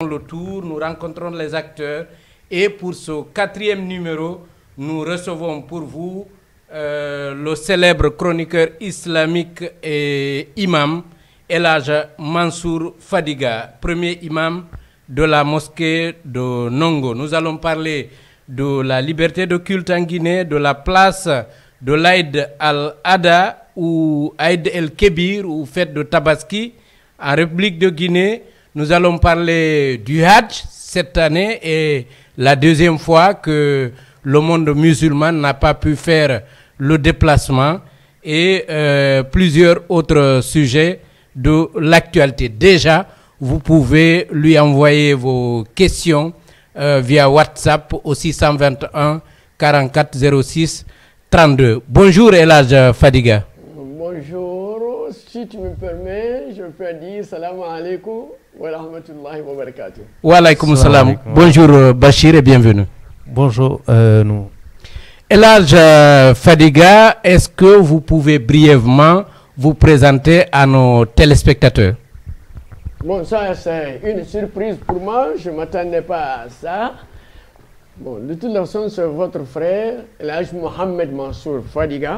le tour, nous rencontrons les acteurs et pour ce 4e numéro, nous recevons pour vous le célèbre chroniqueur islamique et imam El Hadj Mansour Fadiga, premier imam de la mosquée de Nongo. Nous allons parler de la liberté de culte en Guinée, de la place de l'Aïd al-Adha ou Aïd el-Kébir ou fête de Tabaski en République de Guinée. Nous allons parler du Hajj cette année et la deuxième fois que le monde musulman n'a pas pu faire le déplacement et plusieurs autres sujets de l'actualité. Déjà, vous pouvez lui envoyer vos questions via WhatsApp au 621 44 06 32. Bonjour El Hadj Fadiga. Bonjour, si tu me permets, je peux dire salam alaikum wa rahmatullahi wa barakatuh. Wa alaykoum salam. Bonjour Bachir et bienvenue. Bonjour, nous. El Hadj Fadiga, est-ce que vous pouvez brièvement vous présenter à nos téléspectateurs? Bon, ça c'est une surprise pour moi, je ne m'attendais pas à ça. Bon, de toute façon, c'est votre frère, El Hadj Mohamed Mansour Fadiga.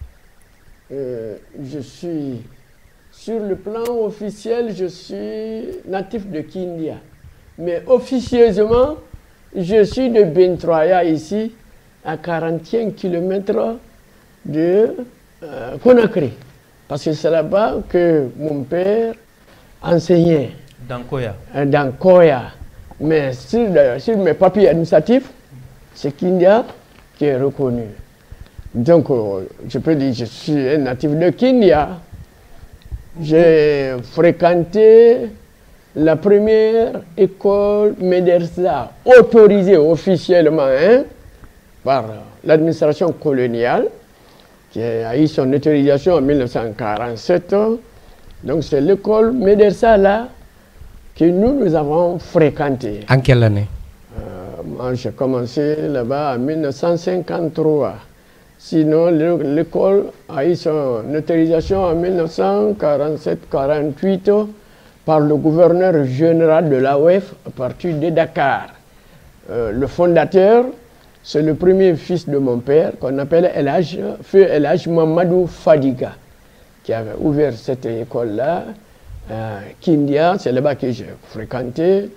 Je suis, sur le plan officiel, je suis natif de Kindia. Mais officieusement, je suis de Bentroya ici, à 41 km de Conakry. Parce que c'est là-bas que mon père enseignait. Dans Koya. Dans Koya. Mais sur mes papiers administratifs, c'est Kindia qui est reconnu. Donc, je peux dire que je suis un natif de Kindia. J'ai fréquenté la première école médersa autorisée officiellement par l'administration coloniale, qui a eu son autorisation en 1947. Donc, c'est l'école médersa là que nous avons fréquentée. En quelle année? Moi, j'ai commencé là-bas en 1953. Sinon, l'école a eu son autorisation en 1947-48 par le gouverneur général de l'AOF à partir de Dakar. Le fondateur, c'est le premier fils de mon père qu'on appelle Feu El Hadj Mamadou Fadiga, qui avait ouvert cette école-là. Kindia, c'est là-bas que j'ai fréquenté.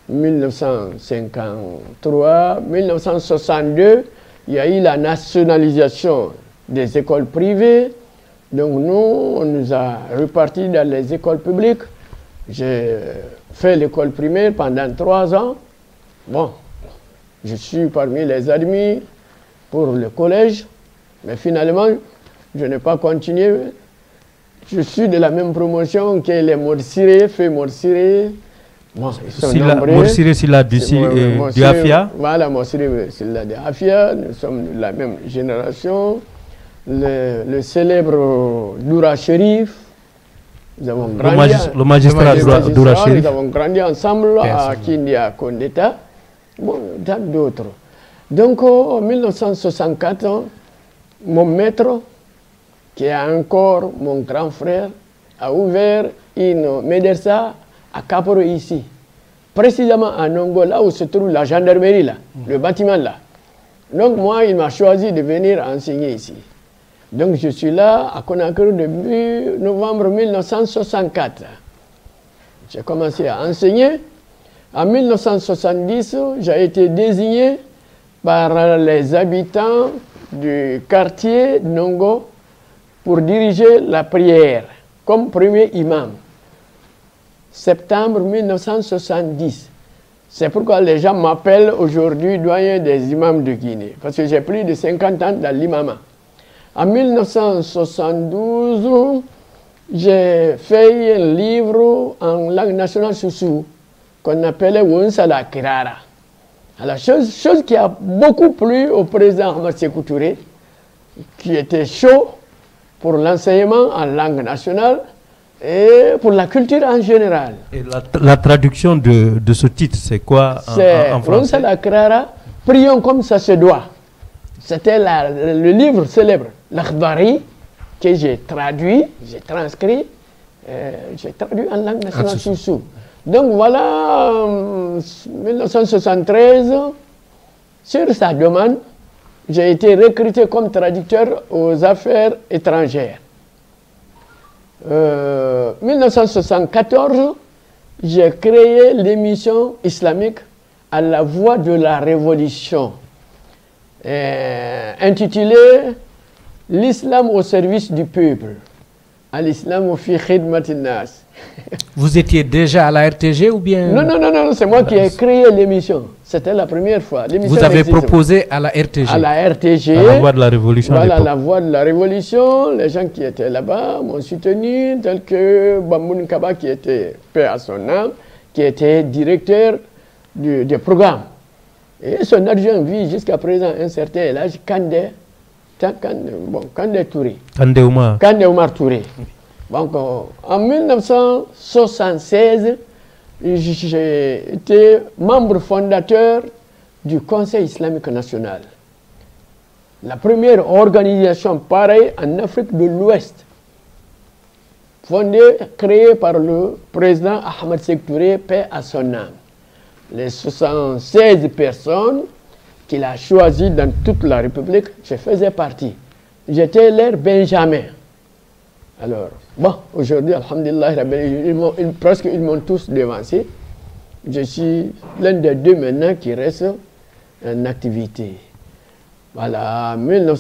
1953, 1962, il y a eu la nationalisation des écoles privées. Donc nous, on nous a repartis dans les écoles publiques. J'ai fait l'école primaire pendant 3 ans. Bon, je suis parmi les admis pour le collège. Mais finalement, je n'ai pas continué. Je suis de la même promotion que les Morsiré, Feu Morsiré. Bon, Morsiré Silla du Afia. Voilà, Morsiré Silla du Afia. Nous sommes de la même génération. Le célèbre Doura Chérif. Nous avons grandi, le magistrat Doura Chérif. Nous avons grandi ensemble à Kindia, Kondeta. Bon, tant d'autres. Donc, en 1964, mon maître, qui est encore mon grand frère, a ouvert une médersa à Kaporo ici, précisément à Nongo, là où se trouve la gendarmerie, là, le bâtiment là. Donc moi, il m'a choisi de venir enseigner ici. Donc je suis là à Conakry depuis novembre 1964. J'ai commencé à enseigner. En 1970, j'ai été désigné par les habitants du quartier Nongo pour diriger la prière comme premier imam. Septembre 1970. C'est pourquoi les gens m'appellent aujourd'hui doyen des imams de Guinée, parce que j'ai plus de 50 ans dans l'imama. En 1972, j'ai fait un livre en langue nationale soussou qu'on appelait Wonsala Kirara. La chose qui a beaucoup plu au président Ahmed Sékou Touré, qui était chaud pour l'enseignement en langue nationale et pour la culture en général. Et la traduction de ce titre, c'est quoi en français? C'est Krara, prions comme ça se doit. C'était le livre célèbre, l'Akhbari, que j'ai traduit, j'ai transcrit, j'ai traduit en langue nationale soussou. Donc voilà 1973, sur sa demande, j'ai été recruté comme traducteur aux affaires étrangères. 1974, j'ai créé l'émission islamique à la voix de la révolution, intitulée L'islam au service du peuple. Al-Islam au fi khidmatin nas. Vous étiez déjà à la RTG ou bien? Non, non, non, non, c'est moi qui ai créé l'émission. C'était la première fois. Vous avez proposé à la RTG? À la RTG. À la voix de la révolution. Voilà, la voix de la révolution. Les gens qui étaient là-bas m'ont soutenu, tels que Bamoun Kaba, qui était, paix à son âme, qui était directeur du programme. Et son adjoint vit jusqu'à présent un certain Elhadji Kandé. Kandé Touré. Kandé Oumar. Kandé Oumar Touré. Donc, en 1976, j'ai été membre fondateur du Conseil islamique national. La première organisation pareille en Afrique de l'Ouest. Fondée, créée par le président Ahmed Sékou Touré, paix à son âme. Les 76 personnes qu'il a choisi dans toute la République, je faisais partie. J'étais leur Benjamin. Alors, bon, aujourd'hui, alhamdulillah, presque ils m'ont tous devancé. Je suis l'un des deux maintenant qui reste en activité. Voilà, en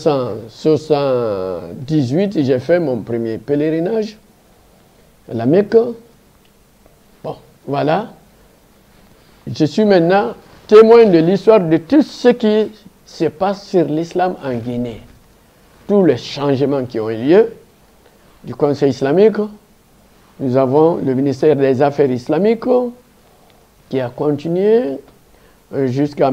1978, j'ai fait mon premier pèlerinage à la Mecque. Bon, voilà. Je suis maintenant témoin de l'histoire de tout ce qui se passe sur l'islam en Guinée. Tous les changements qui ont eu lieu du Conseil islamique. Nous avons le ministère des Affaires islamiques qui a continué jusqu'en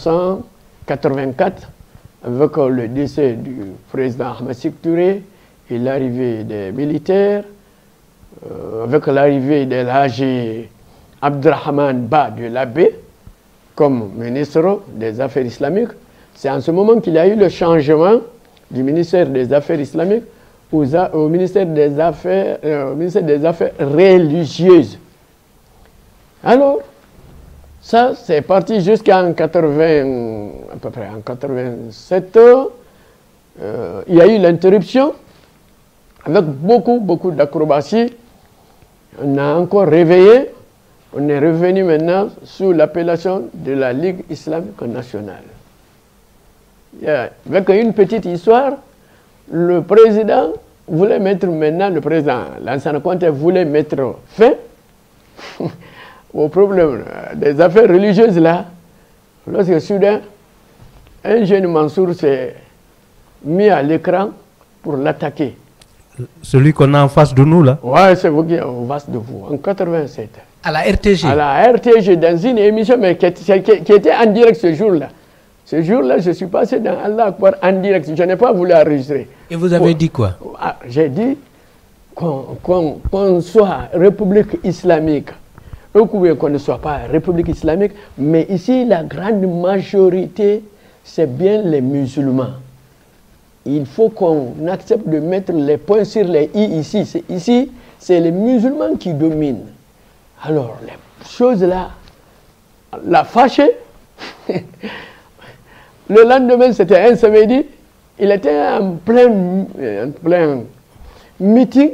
1984 avec le décès du président Ahmed Sékou Touré et l'arrivée des militaires, avec l'arrivée de l'Elhadji Abdrahman Ba de l'Abbé comme ministre des Affaires islamiques. C'est en ce moment qu'il y a eu le changement du ministère des Affaires islamiques au ministère des Affaires religieuses. Alors, ça, c'est parti jusqu'en 80, à peu près en 87. Il y a eu l'interruption avec beaucoup d'acrobaties. On a encore réveillé. On est revenu maintenant sous l'appellation de la Ligue islamique nationale. Avec une petite histoire, le président voulait mettre maintenant, le président Lansana Conté voulait mettre fin au problème des affaires religieuses là, lorsque soudain, un jeune Mansour s'est mis à l'écran pour l'attaquer. Celui qu'on a en face de nous là? Ouais, c'est vous qui êtes en face de vous, en 87. À la RTG? À la RTG, dans une émission mais qui était en direct ce jour-là. Ce jour-là, je suis passé dans Allah Akbar en direct. Je n'ai pas voulu enregistrer. Et vous avez dit quoi? J'ai dit qu'on soit République islamique, ou qu'on ne soit pas République islamique, mais ici, la grande majorité, c'est bien les musulmans. Il faut qu'on accepte de mettre les points sur les i ici. Ici, c'est les musulmans qui dominent. Alors, les choses là, la fâché. Le lendemain, c'était un samedi, il était en plein meeting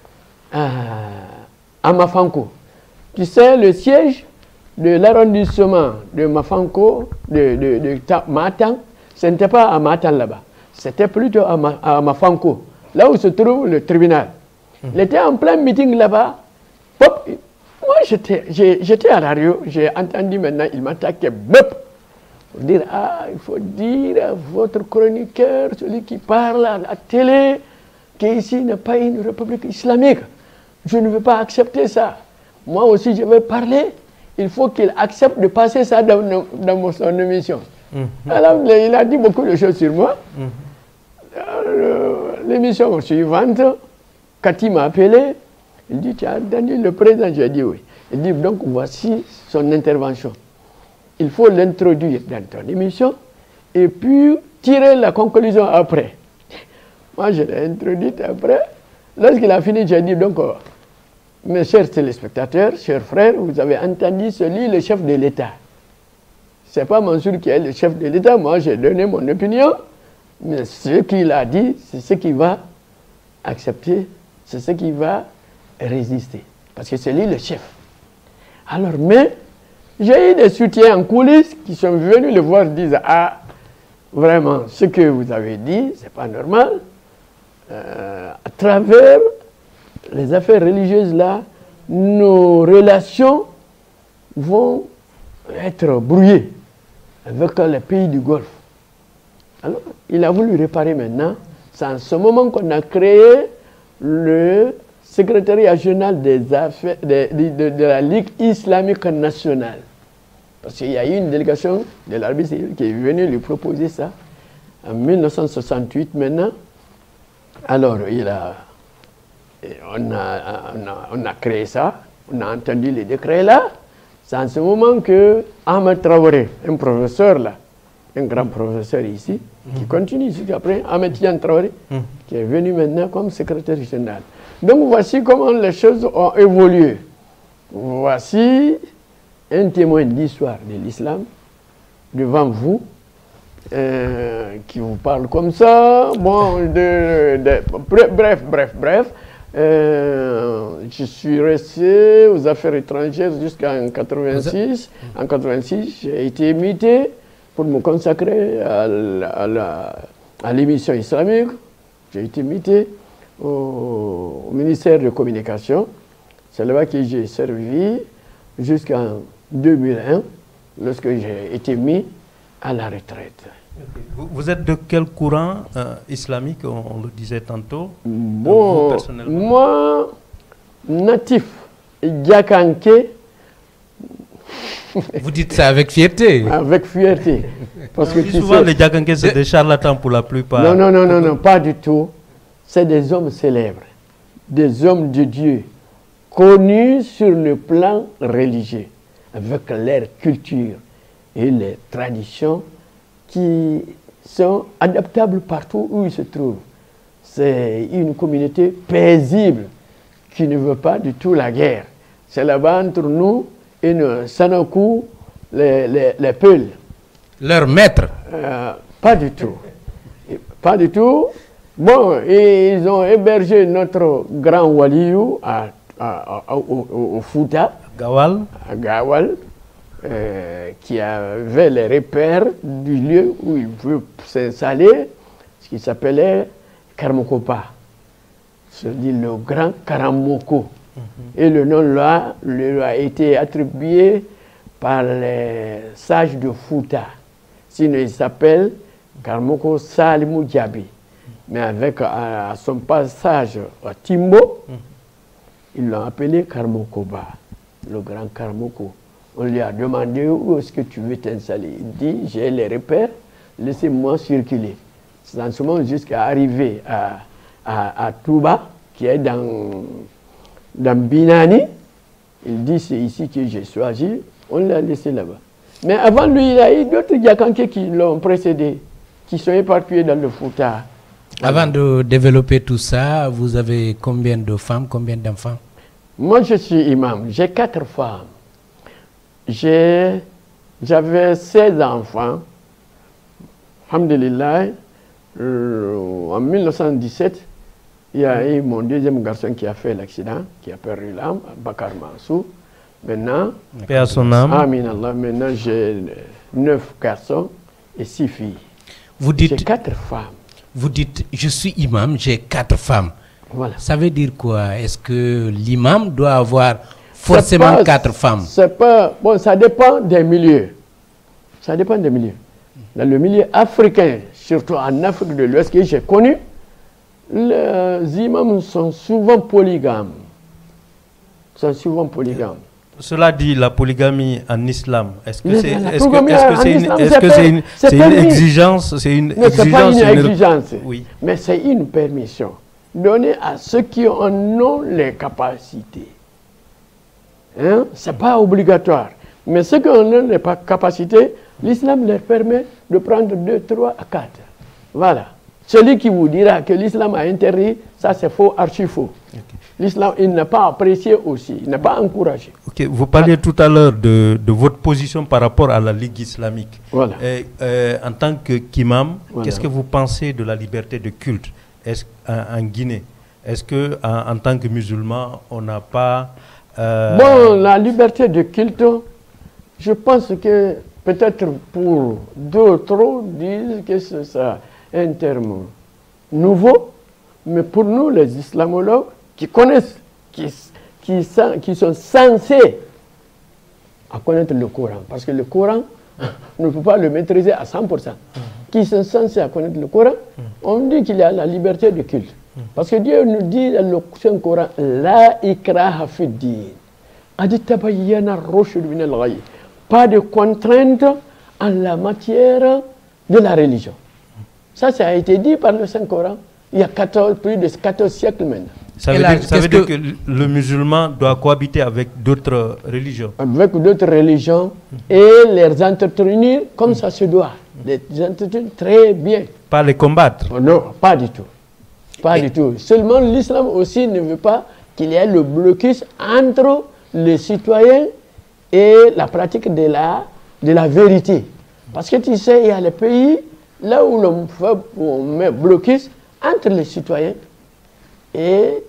à Mafanko. Tu sais, le siège de l'arrondissement de Mafanko, de Matan, ce n'était pas à Matan là-bas, c'était plutôt à Mafanko, là où se trouve le tribunal. Il était en plein meeting là-bas. Moi, j'étais à la radio, j'ai entendu maintenant, il m'attaquait. Pour dire, il faut dire à votre chroniqueur, celui qui parle à la télé, qu'ici n'est pas une république islamique. Je ne veux pas accepter ça. Moi aussi, je vais parler. Il faut qu'il accepte de passer ça dans son émission. Alors, il a dit beaucoup de choses sur moi. L'émission suivante, Cathy m'a appelé. Il dit, tu as entendu le président? J'ai dit oui. Il dit, donc voici son intervention. Il faut l'introduire dans ton émission et puis tirer la conclusion après. Moi, je l'ai introduite après. Lorsqu'il a fini, j'ai dit donc, mes chers téléspectateurs, chers frères, vous avez entendu celui, le chef de l'État. c'est pas Mansour qui est le chef de l'État. Moi, j'ai donné mon opinion. Mais ce qu'il a dit, c'est ce qu'il va accepter. C'est ce qui va résister. Parce que c'est lui le chef. Alors, mais, j'ai eu des soutiens en coulisses qui sont venus le voir et disent « Ah, vraiment, ce que vous avez dit, c'est pas normal. À travers les affaires religieuses là, nos relations vont être brouillées avec les pays du Golfe. » Alors, il a voulu réparer maintenant. C'est en ce moment qu'on a créé le secrétariat général des affaires de la Ligue islamique nationale. Parce qu'il y a eu une délégation de l'Arabie saoudite qui est venue lui proposer ça en 1968 maintenant. Alors, on a créé ça, on a entendu les décrets là. C'est en ce moment que Ahmed Traoré, un professeur là, un grand professeur ici, qui continue jusqu'après, Ahmed Tidiane Traoré, qui est venu maintenant comme secrétaire général. Donc voici comment les choses ont évolué. Voici un témoin de l'histoire de l'islam devant vous, qui vous parle comme ça. Bon, bref. Je suis resté aux affaires étrangères jusqu'en 86. En 86, j'ai été invité pour me consacrer à l'émission islamique. J'ai été invité au ministère de Communication. C'est là-bas que j'ai servi jusqu'en 2001, lorsque j'ai été mis à la retraite. Vous êtes de quel courant islamique, on le disait tantôt? Bon, moi, natif, Diakanké. Vous dites ça avec fierté? Avec fierté. Parce que souvent, les Diakanké, c'est des charlatans pour la plupart. Non, pas du tout. C'est des hommes célèbres, des hommes de Dieu, connus sur le plan religieux, avec leur culture et les traditions qui sont adaptables partout où ils se trouvent. C'est une communauté paisible qui ne veut pas du tout la guerre. C'est là-bas entre nous et nos Sanoku, les Peuls. Leur maître? Pas du tout. Pas du tout. Bon, et ils ont hébergé notre grand Waliou au Fouta. Gawal. À Gawal. Qui avait les repères du lieu où il veut s'installer, ce qui s'appelait Karmokopa. C'est-à-dire le grand Karamoko. Et le nom là lui a été attribué par les sages de Fouta. Sinon, il s'appelle Karmoko Salimou Diaby. Mais avec son passage à Timbo, ils l'ont appelé Karmokoba, le grand Karmoko. On lui a demandé où est-ce que tu veux t'installer. Il dit, j'ai les repères, laissez-moi circuler. C'est en ce moment jusqu'à arriver à Touba, qui est dans Binani. Il dit, c'est ici que j'ai choisi. On l'a laissé là-bas. Mais avant lui, il y a eu d'autres Diakanké qui l'ont précédé, qui sont éparpillés dans le Fouta. Avant de développer tout ça, vous avez combien de femmes, combien d'enfants? Moi, je suis imam. J'ai 4 femmes. J'avais 16 enfants. Alhamdulillah, en 1917, il y a eu mon deuxième garçon qui a fait l'accident, qui a perdu l'âme, Bakar Mansour. Maintenant, paix à son âme. Amin Allah. Maintenant, j'ai 9 garçons et 6 filles. J'ai 4 femmes. Vous dites, je suis imam, j'ai 4 femmes. Voilà. Ça veut dire quoi? Est-ce que l'imam doit avoir forcément 4 femmes? C'est pas, bon, ça dépend des milieux. Ça dépend des milieux. Dans le milieu africain, surtout en Afrique de l'Ouest que j'ai connu, les imams sont souvent polygames. Cela dit, la polygamie en islam, est-ce que c'est une exigence? C'est une exigence, oui. Mais c'est une permission donnée à ceux qui en ont les capacités. Hein? Ce n'est pas obligatoire. Mais ceux qui en ont les capacités, l'islam leur permet de prendre 2, 3 à 4. Voilà. Celui qui vous dira que l'islam a interdit, ça c'est faux, archi faux. L'islam, il n'a pas apprécié aussi, il n'a pas encouragé. Ok, vous parliez tout à l'heure de votre position par rapport à la Ligue islamique. Voilà. En tant qu'imam, qu'est-ce que vous pensez de la liberté de culte en Guinée? Est-ce que en tant que musulman, on n'a pas... Bon, la liberté de culte, je pense que peut-être pour d'autres disent que c'est un terme nouveau, mais pour nous, les islamologues, qui connaissent, qui sont censés à connaître le Coran, parce que le Coran, on ne peut pas le maîtriser à 100%, qui sont censés à connaître le Coran, on dit qu'il y a la liberté de culte. Parce que Dieu nous dit dans le Saint-Coran, La ikraha fi din, aditabayyana rushd min al-ghayy. Pas de contrainte en la matière de la religion. Ça a été dit par le Saint-Coran il y a plus de 14 siècles maintenant. Ça veut dire que le musulman doit cohabiter avec d'autres religions. Avec d'autres religions et les entretenir comme ça se doit. Les entretenir très bien. Pas les combattre? Non, pas du tout. Pas du tout. Seulement l'islam aussi ne veut pas qu'il y ait le blocus entre les citoyens et la pratique de la vérité. Parce que tu sais, il y a les pays là où on met blocus entre les citoyens et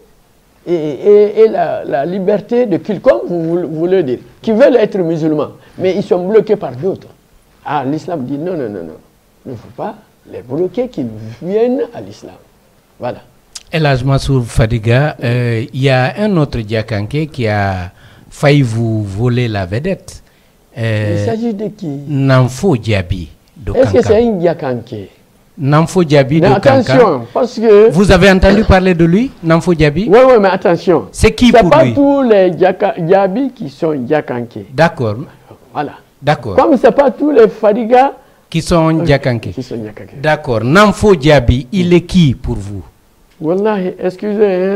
la liberté de culte, comme vous voulez dire, qui veulent être musulmans, mais ils sont bloqués par d'autres. Ah, l'islam dit non, non, non, non. Il ne faut pas les bloquer, qu'ils viennent à l'islam. Voilà. El Hadj Mansour Fadiga, il y a un autre Diakanké qui a failli vous voler la vedette. Il s'agit de qui? Namfo Diaby. Est-ce que c'est un Diakanké? Namfo Diaby de Kankan. Attention, parce que... Vous avez entendu parler de lui, Namfo Diaby? Oui, oui, mais attention. C'est qui pour lui? Ce n'est pas tous les Diaby qui sont Diakanké. D'accord. Voilà. D'accord. Comme ce n'est pas tous les Fadiga qui sont Diakanké. D'accord. Namfo Diaby, il est qui pour vous? Wallahi, excusez,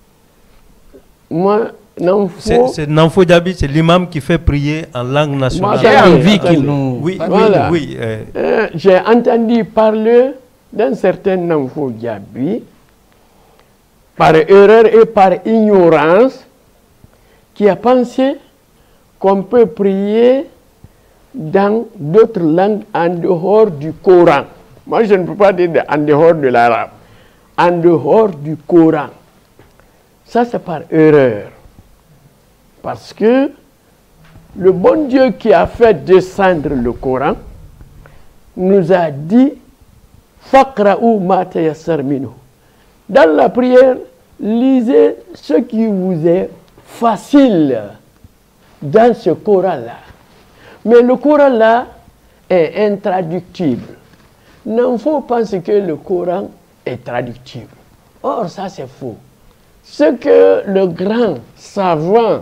moi, Namfo... C'est Namfo Diaby, c'est l'imam qui fait prier en langue nationale. J'ai envie qu'il nous... Oui, voilà. oui. J'ai entendu parler d'un certain Namfo Diaby, par erreur et par ignorance, qui a pensé qu'on peut prier dans d'autres langues en dehors du Coran. Moi, je ne peux pas dire en dehors de l'arabe. En dehors du Coran. Ça, c'est par erreur. Parce que le bon Dieu qui a fait descendre le Coran nous a dit Faqra'u ma tayassar minhu. Dans la prière, lisez ce qui vous est facile dans ce Coran-là. Mais le Coran-là est intraductible. Non, faut penser que le Coran est traductible. Or, ça c'est faux. Ce que le grand savant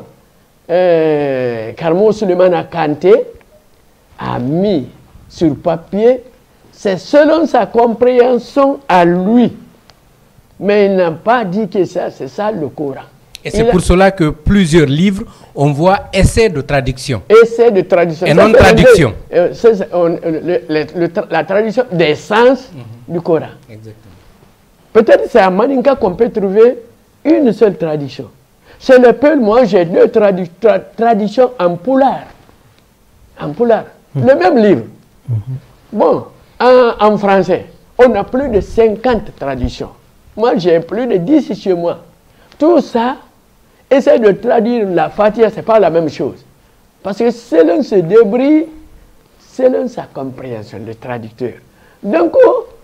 Karmo Souleymane Kanté a mis sur papier, c'est selon sa compréhension à lui. Mais il n'a pas dit que ça, c'est ça le Coran. Et c'est pour cela que plusieurs livres, on voit essais de traduction. Essais de traduction. Et non traduction. La traduction des sens du Coran. Exactement. Peut-être c'est à Maninka qu'on peut trouver une seule traduction. C'est le peuple, moi j'ai deux traductions en poulard. En poulard. Le même livre. Bon, en français, on a plus de 50 traductions. Moi j'ai plus de 10 chez moi. Tout ça, essayer de traduire la Fatiha, ce n'est pas la même chose. Parce que selon ce débris, selon sa compréhension, le traducteur. Donc,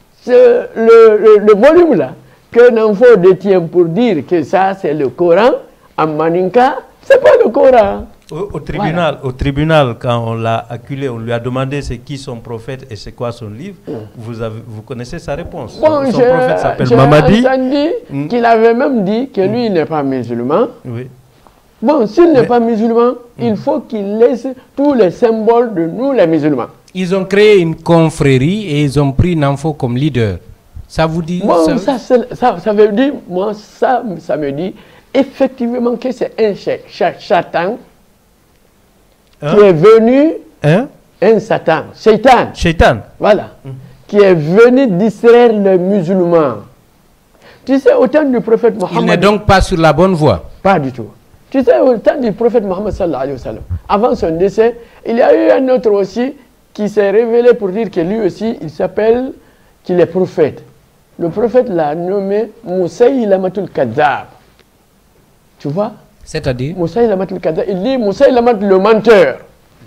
le volume là, que Namfo détient pour dire que ça c'est le Coran, en Maninka, ce n'est pas le Coran. Au tribunal, voilà. Au tribunal, quand on l'a acculé, on lui a demandé c'est qui son prophète et c'est quoi son livre. Vous connaissez sa réponse. Bon, son prophète s'appelle Mamadi. Qu'il avait même dit que lui n'est pas musulman. Oui. Bon, s'il n'est pas musulman, il faut qu'il laisse tous les symboles de nous les musulmans. Ils ont créé une confrérie et ils ont pris Namfo comme leader. Ça vous dit? Bon, ça veut dire, moi, ça me dit effectivement que c'est un Satan qui est venu, un Satan, Shaitan, voilà, qui est venu distraire les musulmans. Tu sais, au temps du prophète Mohammed... Il n'est donc pas sur la bonne voie. Pas du tout. Tu sais, au temps du prophète Mohammed sallallahu alayhi wa sallam, avant son décès, il y a eu un autre aussi qui s'est révélé pour dire que lui aussi, il s'appelle, qu'il est prophète. Le prophète l'a nommé Moussaïlamatul Kadhab. Tu vois? C'est-à-dire? Moussaïlamatul Kadhab. Il dit Moussaïlamat le menteur.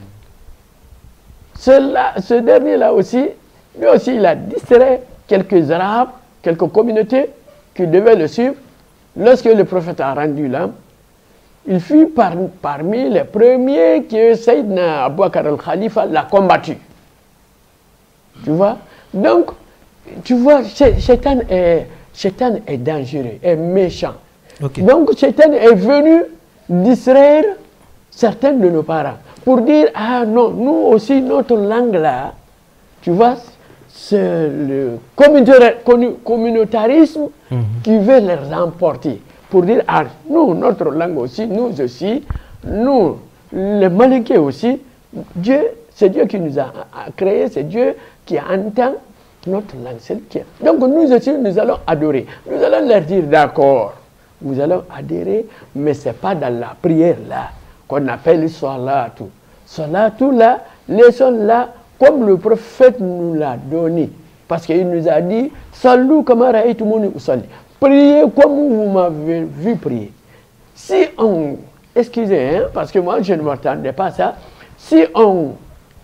Ce dernier-là aussi, lui aussi, il a distrait quelques Arabes, quelques communautés qui devaient le suivre. Lorsque le prophète a rendu l'âme, il fut parmi les premiers que Sayyidina Abu Bakr al-Khalifa l'a combattu. Tu vois? Donc, tu vois, Shaitan est dangereux, est méchant. Okay. Donc, Shaitan est venu distraire certains de nos parents pour dire, ah non, nous aussi, notre langue là, tu vois, c'est le communautarisme qui veut les remporter. Pour dire, ah, nous, notre langue aussi, nous aussi, nous, les Malinqués aussi, Dieu, c'est Dieu qui nous a créés, c'est Dieu qui entend notre langue. Donc nous aussi, nous allons adorer. Nous allons leur dire, d'accord, nous allons adhérer, mais ce n'est pas dans la prière là, qu'on appelle Salatou. Salatou là, laissons là, comme le prophète nous l'a donné. Parce qu'il nous a dit, Salou kamara et tout le monde usalli. Priez comme vous m'avez vu prier. Si on, excusez, hein, parce que moi je ne m'attendais pas à ça, si on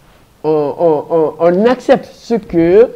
accepte ce que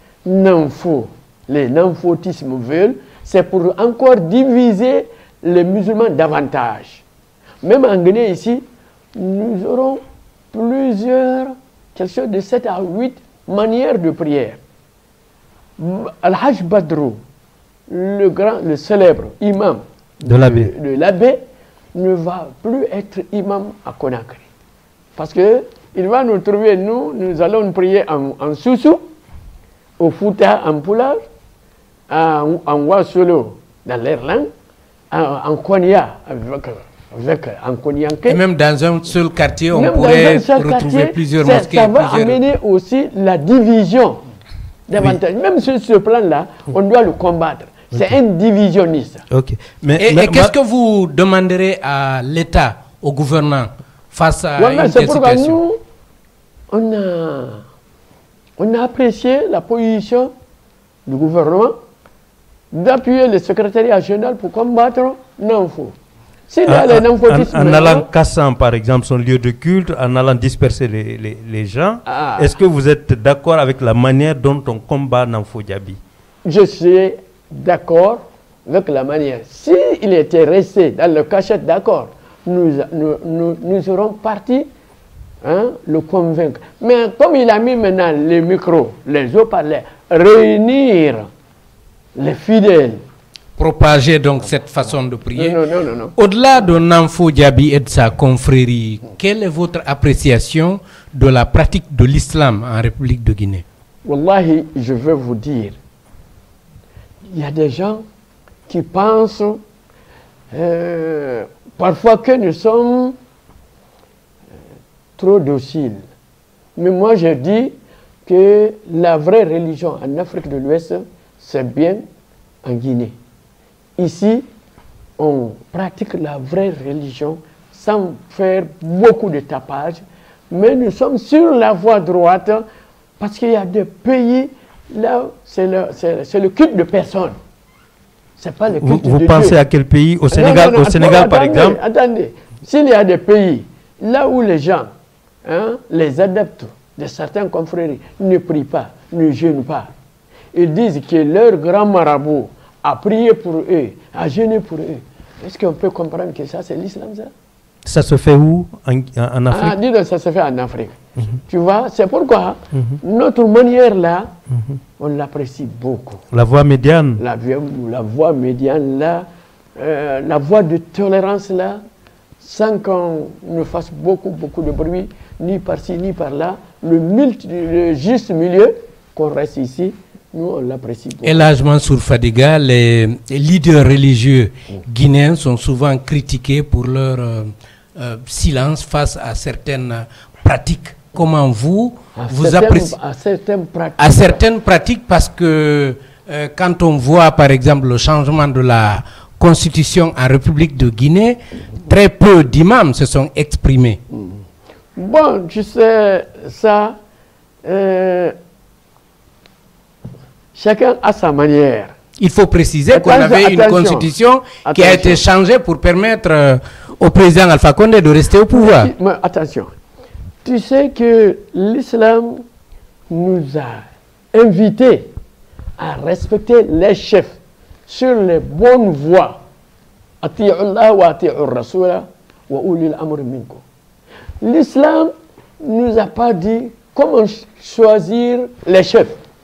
les namphotismes veulent, c'est pour encore diviser les musulmans davantage. Même en Guinée ici, nous aurons quelque chose de 7 à 8 manières de prière. Al-Hajj Badrou, le célèbre imam de l'abbé ne va plus être imam à Conakry. Parce que il va nous trouver, nous allons prier en Soussou, au Fouta en Poulard, en Wassolo dans leur langue, en Konya en Konyanké. Et même dans un seul quartier, on pourrait retrouver plusieurs mosquées. Ça va amener aussi la division davantage. Oui. Même sur ce plan-là, on doit le combattre. C'est un divisionniste. Okay. Et qu'est-ce que vous demanderez à l'État, au gouvernement, face à une telle situation? C'est pourquoi nous, on a apprécié la position du gouvernement d'appuyer le secrétariat général pour combattre Namfo. En allant cassant, par exemple, son lieu de culte, en allant disperser les gens, est-ce que vous êtes d'accord avec la manière dont on combat Namfo Diaby? Je suis d'accord avec la manière. S'il était resté dans le cachette, d'accord, nous serons partis le convaincre. Mais comme il a mis maintenant les micros, les haut-parleurs, réunir les fidèles, propager donc cette façon de prier. Non. Au-delà de Namfo Diaby et de sa confrérie, quelle est votre appréciation de la pratique de l'islam en République de Guinée? Wallahi, je veux vous dire, il y a des gens qui pensent parfois que nous sommes trop dociles. Mais moi, je dis que la vraie religion en Afrique de l'Ouest, c'est bien en Guinée. Ici, on pratique la vraie religion sans faire beaucoup de tapage, mais nous sommes sur la voie droite parce qu'il y a des pays là, c'est le culte de personne. C'est pas le culte de Dieu. Vous pensez à quel pays? Au Sénégal, au Sénégal par exemple? Attendez, s'il y a des pays là où les gens, les adeptes de certaines confréries ne prient pas, ne jeûnent pas, ils disent que leur grand marabout a prié pour eux, a jeûné pour eux. Est-ce qu'on peut comprendre que ça, c'est l'islam, ça? Ça se fait où? En Afrique? Dis donc, ça se fait en Afrique. Tu vois, c'est pourquoi notre manière là, on l'apprécie beaucoup. La voie médiane? La voie médiane là, la voie de tolérance là, sans qu'on ne fasse beaucoup de bruit, ni par-ci, ni par-là, le juste milieu, qu'on reste ici. Nous, on l'apprécie beaucoup. Et largement sur Fadiga, les leaders religieux guinéens sont souvent critiqués pour leur silence face à certaines pratiques. Comment vous appréciez à certaines pratiques, parce que quand on voit par exemple le changement de la constitution en République de Guinée, très peu d'imams se sont exprimés. Bon, tu sais, ça, chacun a sa manière. Il faut préciser qu'on avait une constitution qui a été changée pour permettre au président Alpha Condé de rester au pouvoir. Mais attention, tu sais que l'islam nous a invités à respecter les chefs sur les bonnes voies. L'islam ne nous a pas dit comment choisir les chefs.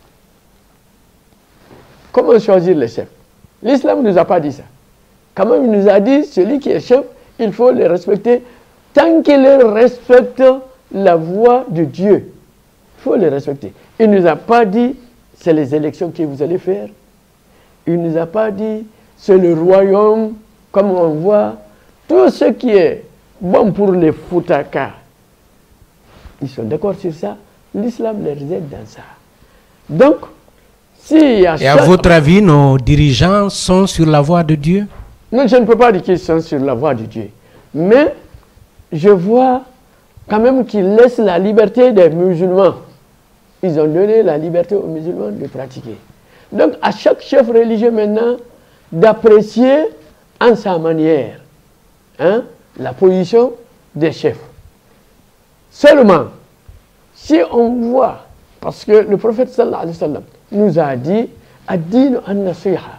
Comment choisir les chefs? L'islam ne nous a pas dit ça. Quand même, il nous a dit, celui qui est chef, il faut le respecter tant qu'il respecte la voie de Dieu. Il faut le respecter. Il ne nous a pas dit, c'est les élections que vous allez faire. Il ne nous a pas dit, c'est le royaume, comme on voit. Tout ce qui est bon pour les Foutaka, ils sont d'accord sur ça. L'islam les aide dans ça. Donc, et à votre avis, nos dirigeants sont sur la voie de Dieu? Non, je ne peux pas dire qu'ils sont sur la voie de Dieu. Mais je vois quand même qu'ils laissent la liberté des musulmans. Ils ont donné la liberté aux musulmans de pratiquer. Donc, à chaque chef religieux maintenant, d'apprécier en sa manière la position des chefs. Seulement, si on voit, parce que le prophète sallallahu alayhi wa sallam nous a dit, ad-din an-nasiha,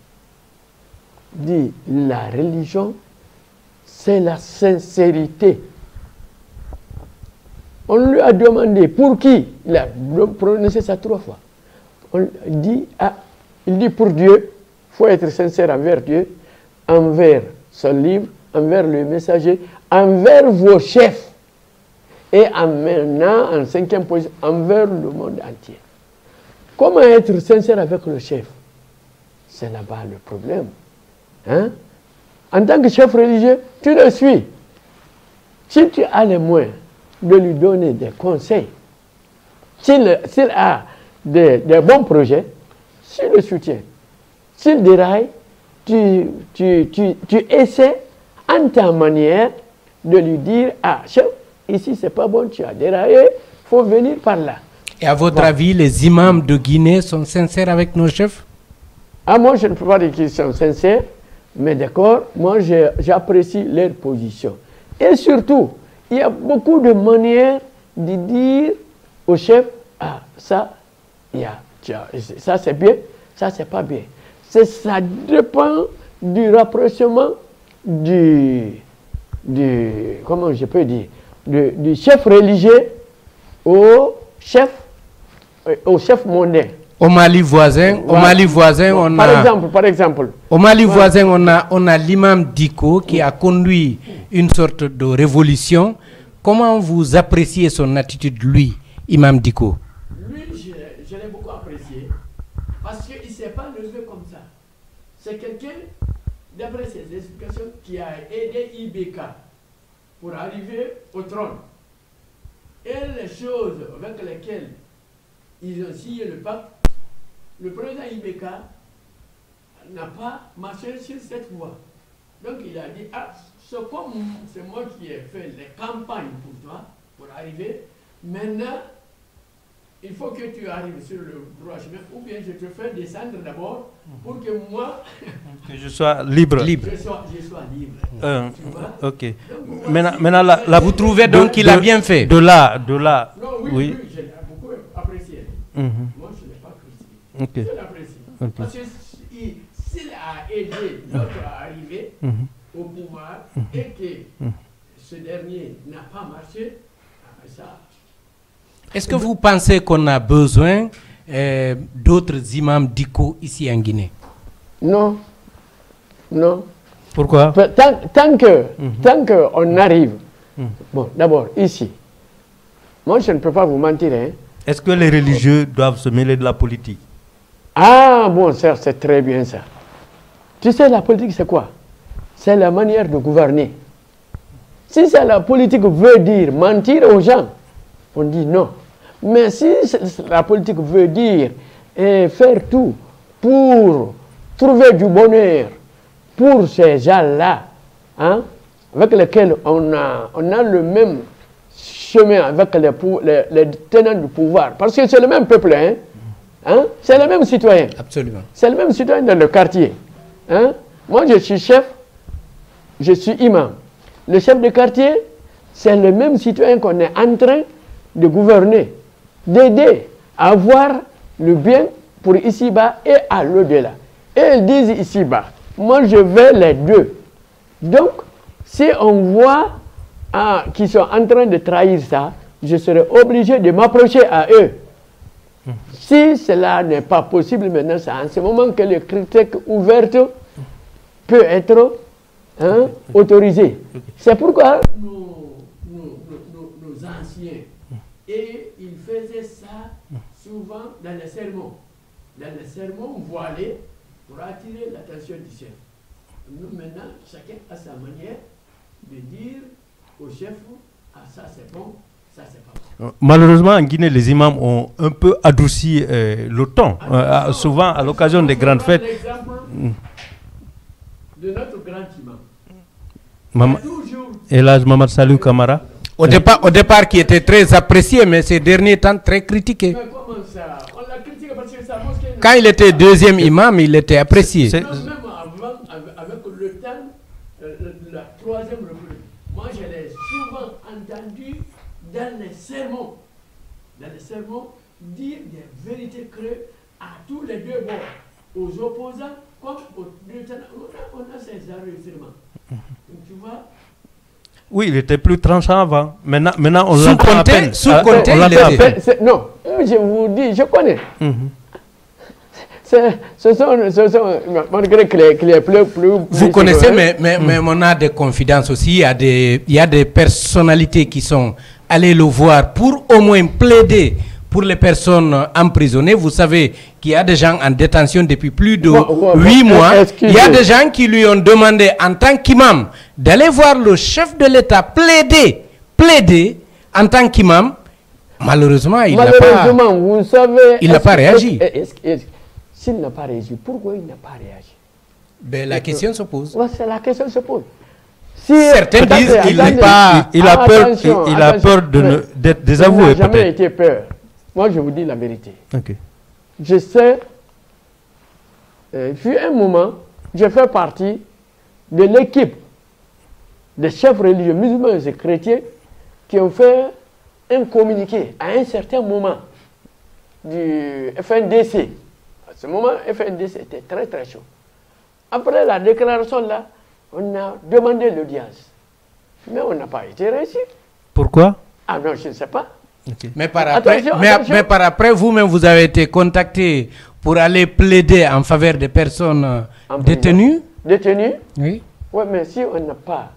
dit la religion, c'est la sincérité. On lui a demandé pour qui, il a prononcé ça 3 fois. Il dit pour Dieu, il faut être sincère envers Dieu, envers son livre, envers le messager, envers vos chefs. Et maintenant, en 5e position, envers le monde entier. Comment être sincère avec le chef? C'est là-bas le problème. En tant que chef religieux, tu le suis. Si tu as les moyens de lui donner des conseils, s'il a des bons projets, tu le soutiens. S'il déraille, tu essaies en ta manière de lui dire, ah, chef, ici c'est pas bon, tu as déraillé, il faut venir par là. Et à votre avis, les imams de Guinée sont sincères avec nos chefs? Ah, moi, je ne peux pas dire qu'ils sont sincères, mais d'accord, moi, j'apprécie leur position. Et surtout, il y a beaucoup de manières de dire au chef, ah, ça, ça c'est bien, ça c'est pas bien. Ça dépend du rapprochement comment je peux dire, du chef religieux au chef mondain. Au Mali voisin, on a... Par exemple. Au Mali voisin, on a l'imam Diko qui a conduit une sorte de révolution. Comment vous appréciez son attitude, lui, imam Diko? Lui, je l'ai beaucoup apprécié parce qu'il ne s'est pas levé comme ça. C'est quelqu'un, d'après ses explications, qui a aidé IBK pour arriver au trône. Et les choses avec lesquelles ils ont signé le pacte, le président IBK n'a pas marché sur cette voie. Donc il a dit, ah, c'est moi qui ai fait les campagnes pour toi, pour arriver. Maintenant, il faut que tu arrives sur le droit chemin, ou bien je te fais descendre d'abord pour que moi... que je sois libre. Je sois libre. Tu vois? Ok. Donc, maintenant, vous trouvez donc qu'il a bien fait? De là. Non, oui, j'ai beaucoup apprécié. Moi, je ne l'ai pas apprécié. Okay. Je l'apprécie. Okay. Parce que s'il a aidé l'autre à arriver au pouvoir et que ce dernier n'a pas marché, ça... Est-ce que vous pensez qu'on a besoin d'autres imams Diko ici en Guinée? Non. Non. Pourquoi? Tant qu'on arrive, bon, d'abord, ici, moi je ne peux pas vous mentir. Est-ce que les religieux doivent se mêler de la politique? Ah, bon, c'est très bien ça. Tu sais, la politique, c'est quoi? C'est la manière de gouverner. Si la politique veut dire mentir aux gens, on dit non. Mais si la politique veut dire faire tout pour trouver du bonheur pour ces gens-là, hein, avec lesquels on a le même chemin avec les tenants du pouvoir. Parce que c'est le même peuple, hein, c'est le même citoyen. Absolument. C'est le même citoyen dans le quartier. Hein. Moi, je suis chef, je suis imam. Le chef de quartier, c'est le même citoyen qu'on est en train de gouverner, d'aider à avoir le bien pour ici-bas et à l'au-delà. Et ils disent ici-bas, moi je veux les deux. Donc, si on voit qu'ils sont en train de trahir ça, je serai obligé de m'approcher à eux. Si cela n'est pas possible maintenant, c'est en ce moment que le critique ouvert peut être autorisé. C'est pourquoi nos anciens, et ils faisaient ça souvent dans les sermons. Dans les sermons voilés pour attirer l'attention du chef. Nous, maintenant, chacun a sa manière de dire au chef, ah ça c'est bon, ça c'est pas bon. Malheureusement, en Guinée, les imams ont un peu adouci le ton, souvent à l'occasion des grandes fêtes. L'exemple de notre grand imam. Et là, Mamad Salou Kamara. Au départ, qui était très apprécié, mais ces derniers temps très critiqué. Mais comment ça? On l'a critiqué parce que sa mosquée... Quand il était deuxième imam, il était apprécié. Non, même avant, avec le temps, la troisième république. Moi, je l'ai souvent entendu dans les sermons. Dans les sermons, dire des vérités creuses à tous les deux bords. Aux opposants comme aux deux tenants. On a ces enregistrements. Tu vois? Oui, il était plus tranchant avant. Maintenant on sous l'entend à peine. Non, je vous dis, je connais. Ce sont malgré qu'il est plus vous connaissez, mais on a des confidences aussi. Il y a des personnalités qui sont allées le voir pour au moins plaider pour les personnes emprisonnées. Vous savez qu'il y a des gens en détention depuis plus de 8 mois. Il y a des gens qui lui ont demandé en tant qu'imam d'aller voir le chef de l'État plaider en tant qu'imam. Malheureusement, il n'a pas réagi. S'il n'a pas réagi, pourquoi il n'a pas réagi? Ben, la question se pose. Ouais, la question se pose. Certains disent qu'il n'est pas... Il a peur d'être désavoué. Il n'a jamais été peur. Moi, je vous dis la vérité. Okay. Je sais, fut un moment, je fais partie de l'équipe des chefs religieux musulmans et chrétiens qui ont fait un communiqué à un certain moment du FNDC. À ce moment, FNDC était très très chaud. Après la déclaration là, on a demandé l'audience. Mais on n'a pas été reçu. Pourquoi? Ah non, je ne sais pas. Okay. Mais par après, vous-même, vous avez été contacté pour aller plaider en faveur des personnes détenues? Détenues? Oui. Oui, mais si on n'a pas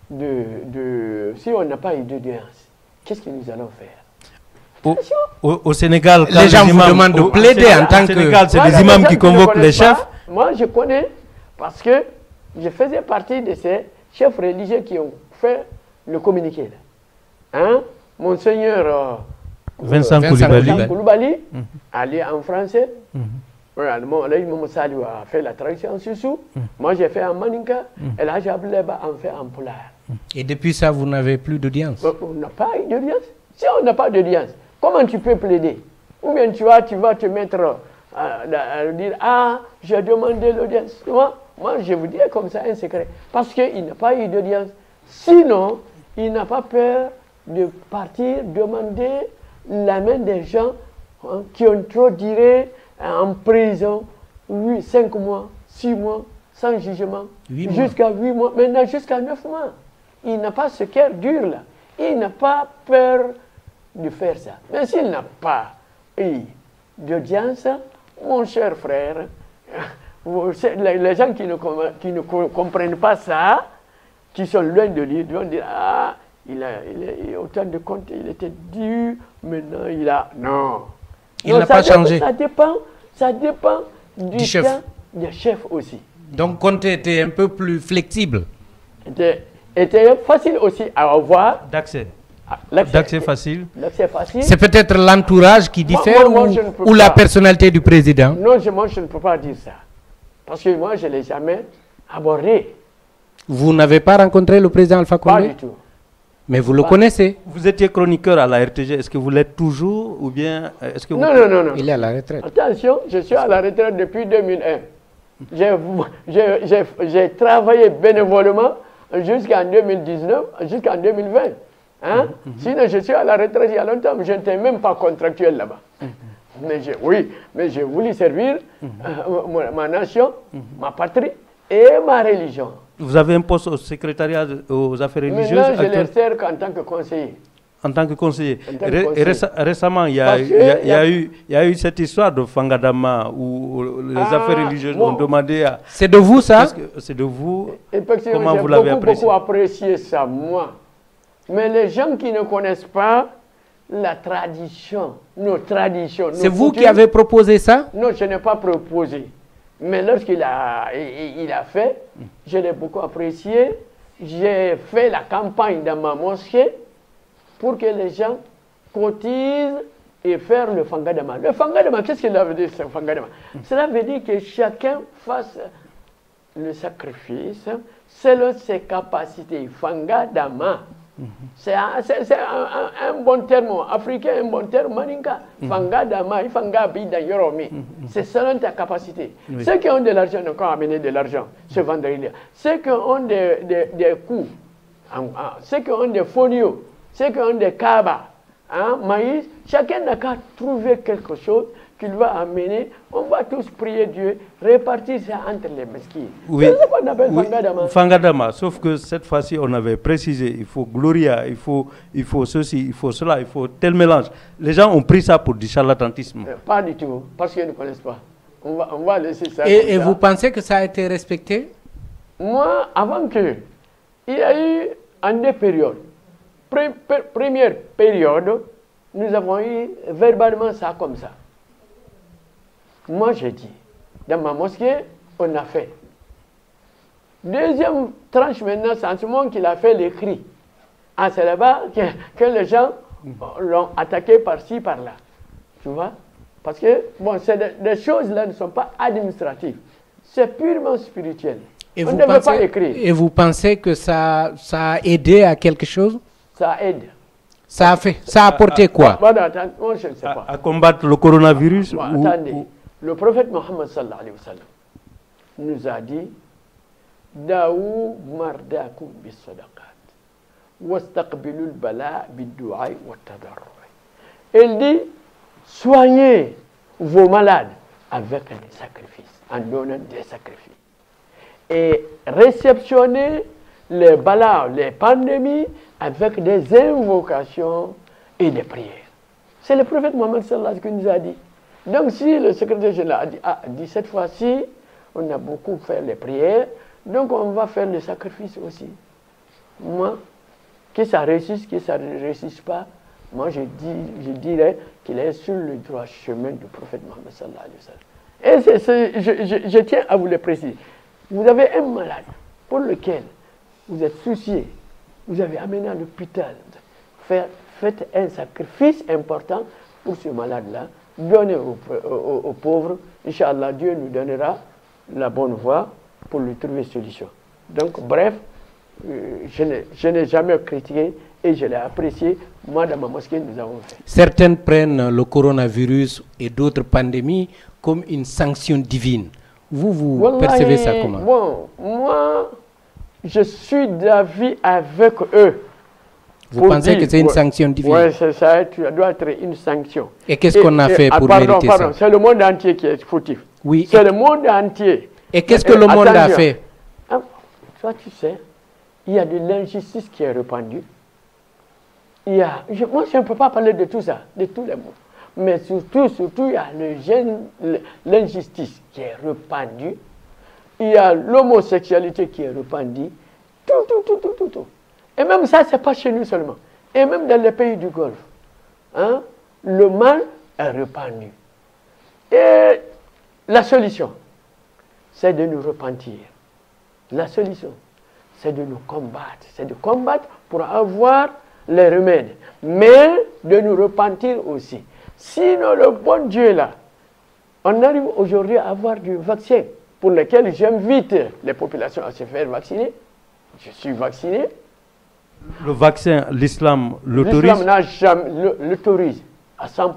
si on n'a pas eu d'audience, qu'est-ce que nous allons faire? Au Sénégal, quand les gens vous demandent de plaider en tant que... Sénégal, c'est les imams qui convoquent les chefs. Moi, je connais parce que je faisais partie de ces chefs religieux qui ont fait le communiqué. Hein? Monseigneur Vincent Koulibaly, allé en français. Salou a fait la traduction en Soussou. Moi, j'ai fait en Maninka. Et là, j'ai fait en Polar. Et depuis ça, vous n'avez plus d'audience? On n'a pas eu d'audience. Si on n'a pas d'audience, comment tu peux plaider? Ou bien tu vas te mettre à dire, ah, j'ai demandé l'audience. Moi, je vous dis comme ça un secret. Parce qu'il n'a pas eu d'audience. Sinon, il n'a pas peur de partir demander la main des gens qui ont trop duré en prison 5 mois, 6 mois, sans jugement, jusqu'à 8 mois, maintenant jusqu'à 9 mois. Il n'a pas ce cœur dur là. Il n'a pas peur de faire ça. Mais s'il n'a pas eu d'audience, mon cher frère, les gens qui ne comprennent pas ça, qui sont loin de lui, vont dire, ah, il a autant de comptes, il était dû, maintenant il a... Non. Il n'a pas changé. Ça dépend du chef. Du chef aussi. Donc Conté était un peu plus flexible. Était facile aussi à avoir. D'accès. D'accès facile. C'est peut-être l'entourage qui diffère ou la personnalité du président? Non, moi je ne peux pas dire ça. Parce que moi je ne l'ai jamais abordé. Vous n'avez pas rencontré le président Alpha Condé? Pas du tout. Mais vous le connaissez? Vous étiez chroniqueur à la RTG, est-ce que vous l'êtes toujours ou bien est-ce que vous... Non. Il est à la retraite. Attention, je suis à la retraite depuis 2001. J'ai travaillé bénévolement jusqu'en 2019, jusqu'en 2020. Hein? Sinon, je suis à la retraite il y a longtemps, je n'étais même pas contractuel là-bas. Mais j'ai voulu servir ma nation, ma patrie et ma religion. Vous avez un poste au secrétariat aux affaires religieuses? Maintenant, je les sers qu'en tant que conseiller. En tant que conseiller. Récemment, il y a eu cette histoire de Fangadama où les affaires religieuses ont demandé à... C'est de vous ça? C'est de vous. Comment vous l'avez apprécié? J'ai beaucoup apprécié ça, moi. Mais les gens qui ne connaissent pas la tradition, nos traditions... C'est vous qui avez proposé ça? Non, je n'ai pas proposé. Mais lorsqu'il a fait, je l'ai beaucoup apprécié. J'ai fait la campagne dans ma mosquée pour que les gens cotisent et faire le Fangadama. Le Fangadama, qu'est-ce qu'il veut dire, ce Fangadama? Cela veut dire que chacun fasse le sacrifice selon ses capacités. Fangadama. C'est un bon terme africain, un bon terme maninka. Fangadama, Fangabida Yoromi. C'est selon ta capacité. Ceux qui ont de l'argent ont encore amené de l'argent ce vendredi. Ceux qui ont des coûts, ceux qui ont des fonios, ceux qui ont des cabas, maïs, chacun n'a qu'à trouver quelque chose qu'il va amener. On va tous prier Dieu, répartir ça entre les mesquines. Oui. C'est ce qu'on appelle Fangadama. Fangadama, sauf que cette fois-ci, on avait précisé, il faut Gloria, il faut ceci, il faut cela, il faut tel mélange. Les gens ont pris ça pour du charlatanisme. Pas du tout, parce qu'ils ne connaissent pas. On va laisser ça. Et vous pensez que ça a été respecté? Moi, avant que, il y a eu en deux périodes. Première période, nous avons eu verbalement ça comme ça. Moi, j'ai dit, dans ma mosquée, on a fait. Deuxième tranche maintenant, c'est en ce moment qu'il a fait les cris. Ah, c'est là-bas que les gens l'ont attaqué par-ci, par-là. Tu vois? Parce que, bon, des choses là ne sont pas administratives. C'est purement spirituel. On ne devait pas écrire. Et vous pensez que ça a aidé à quelque chose? Ça aide. Ça a apporté quoi? Moi, je ne sais pas. À combattre le coronavirus? Attendez. Le prophète Mohammed sallallahu alayhi wa sallam nous a dit Daou mardakum bis sadaqat wastaqbilul bala bid du'a wa tadarru. Il dit soignez vos malades avec des sacrifices, en donnant des sacrifices. Et réceptionnez les balas, les pandémies avec des invocations et des prières. C'est le prophète Mohammed sallallahu alayhi wa sallam qui nous a dit. Donc si le secrétaire général a dit cette fois-ci, on a beaucoup fait les prières, donc on va faire les sacrifices aussi. Moi, que ça réussisse, que ça ne réussisse pas, moi je dirais qu'il est sur le droit chemin du prophète Mohammed sallallahu alayhi wa sallam. Et je tiens à vous le préciser. Vous avez un malade pour lequel vous êtes soucié, vous avez amené à l'hôpital, faites un sacrifice important pour ce malade-là. Donnez aux pauvres, Inch'Allah, Dieu nous donnera la bonne voie pour lui trouver solution. Donc, bref, je n'ai jamais critiqué et je l'ai apprécié. Moi, dans ma mosquée, nous avons fait. Certains prennent le coronavirus et d'autres pandémies comme une sanction divine. Vous percevez ça comment? Bon, moi, je suis d'avis avec eux. Vous pensez que c'est une sanction divine? Oui, ça doit être une sanction. Et qu'est-ce qu'on a fait pour mériter ça? C'est le monde entier qui est fautif. Oui. C'est le monde entier. Et qu'est-ce que le monde a fait? Toi, tu sais, il y a de l'injustice qui est répandue. Moi, je ne peux pas parler de tout ça, de tous les mots. Mais surtout, il y a l'injustice qui est répandue. Il y a l'homosexualité qui est répandue. Tout. Et même ça, ce n'est pas chez nous seulement. Et même dans les pays du Golfe. Hein, le mal est répandu. Et la solution, c'est de nous repentir. La solution, c'est de nous combattre. C'est de combattre pour avoir les remèdes, mais de nous repentir aussi. Sinon, le bon Dieu là, on arrive aujourd'hui à avoir du vaccin pour lequel j'invite les populations à se faire vacciner. Je suis vacciné. Le vaccin, l'islam l'autorise? L'islam n'a jamais l'autorise à 100%.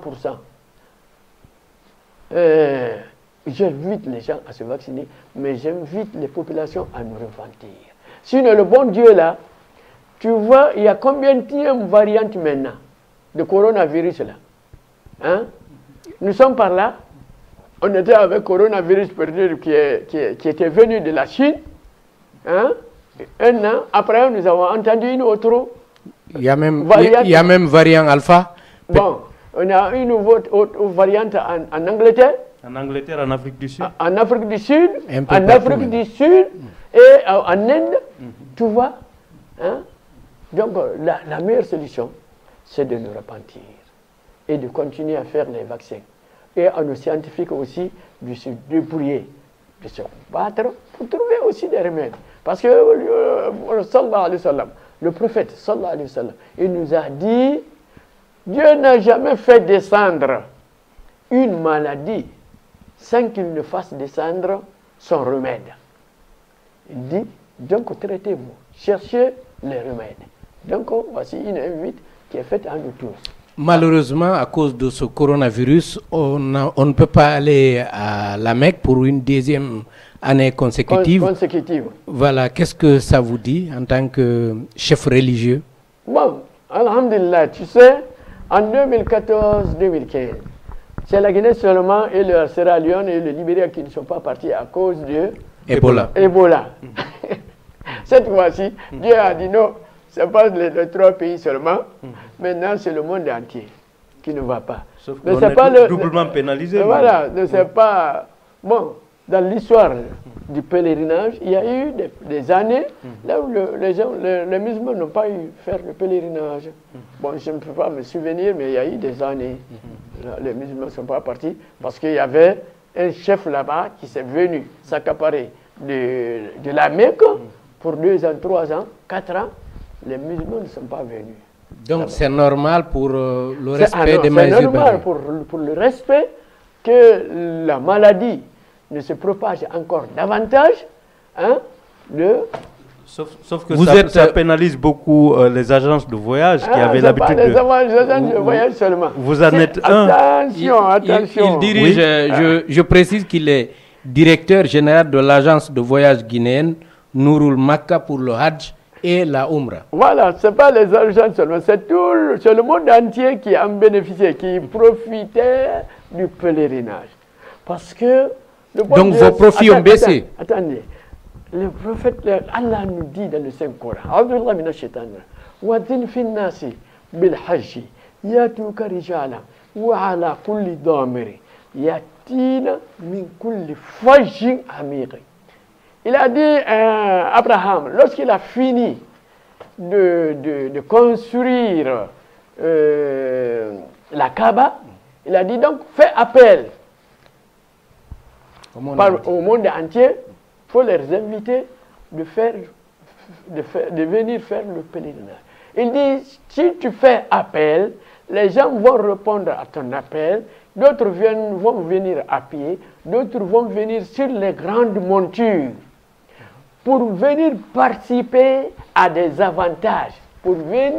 J'invite les gens à se vacciner, mais j'invite les populations à nous repentir. Sinon, le bon Dieu là, tu vois, il y a combien de variantes maintenant de coronavirus là, hein? Nous sommes par là. On était avec coronavirus qui était venu de la Chine. Hein? Un an après, nous avons entendu une autre. Il y a même variant alpha. Bon, on a une autre variante en Angleterre. En Angleterre, en Afrique du Sud. En Afrique du Sud. En Afrique du Sud et en Inde. Tu vois? Hein? Donc, la meilleure solution, c'est de nous repentir et de continuer à faire les vaccins. Et à nos scientifiques aussi de se débrouiller, de se battre pour trouver aussi des remèdes. Parce que le prophète, sallallahu alayhi wa sallam, il nous a dit, Dieu n'a jamais fait descendre une maladie sans qu'il ne fasse descendre son remède. Il dit, donc traitez-vous, cherchez les remèdes. Donc voici une invite qui est faite à nous tous. Malheureusement, à cause de ce coronavirus, on ne peut pas aller à la Mecque pour une deuxième année consécutive. Voilà, qu'est-ce que ça vous dit en tant que chef religieux? Bon, alhamdulillah, tu sais, en 2014-2015, c'est la Guinée seulement et le Sierra Leone et le Libéria qui ne sont pas partis à cause de Ebola. Cette fois-ci, Dieu a dit non. Ce n'est pas les trois pays seulement. Maintenant, c'est le monde entier qui ne va pas. Sauf qu'on est doublement pénalisé. Voilà, ne c'est pas... Bon, dans l'histoire du pèlerinage, il y a eu des années là où les musulmans n'ont pas eu faire le pèlerinage. Bon, je ne peux pas me souvenir, mais il y a eu des années. Là, les musulmans ne sont pas partis parce qu'il y avait un chef là-bas qui s'est venu s'accaparer de la Mecque pour 2 ans, 3 ans, 4 ans. Les musulmans ne sont pas venus. Donc c'est normal pour le respect des mesures. C'est normal pour le respect que la maladie ne se propage encore davantage. Hein, sauf que ça pénalise beaucoup les agences de voyage qui avaient l'habitude de... Les agences de voyage seulement. Vous en êtes Attention. Il dirige, je précise qu'il est directeur général de l'agence de voyage guinéenne Nourul Makka pour le Hajj et la Umrah. Voilà, ce n'est pas les agents seulement, c'est le monde entier qui en bénéficiait, qui profitait du pèlerinage. Parce que... Donc vos profits ont baissé. Attendez, le prophète, Allah nous dit dans le Saint-Coran, Abdullah mina shaitan, wa din fi nasi bil hajji, yatuka rijala, wa ala kulli damiri, yatina min kulli fajjin amiri. Il a dit Abraham, lorsqu'il a fini de construire la Kaaba, il a dit donc fais appel au monde entier, il faut les inviter de venir faire le pèlerinage. Il dit, si tu fais appel, les gens vont répondre à ton appel, d'autres vont venir à pied, d'autres vont venir sur les grandes montures pour venir participer à des avantages, pour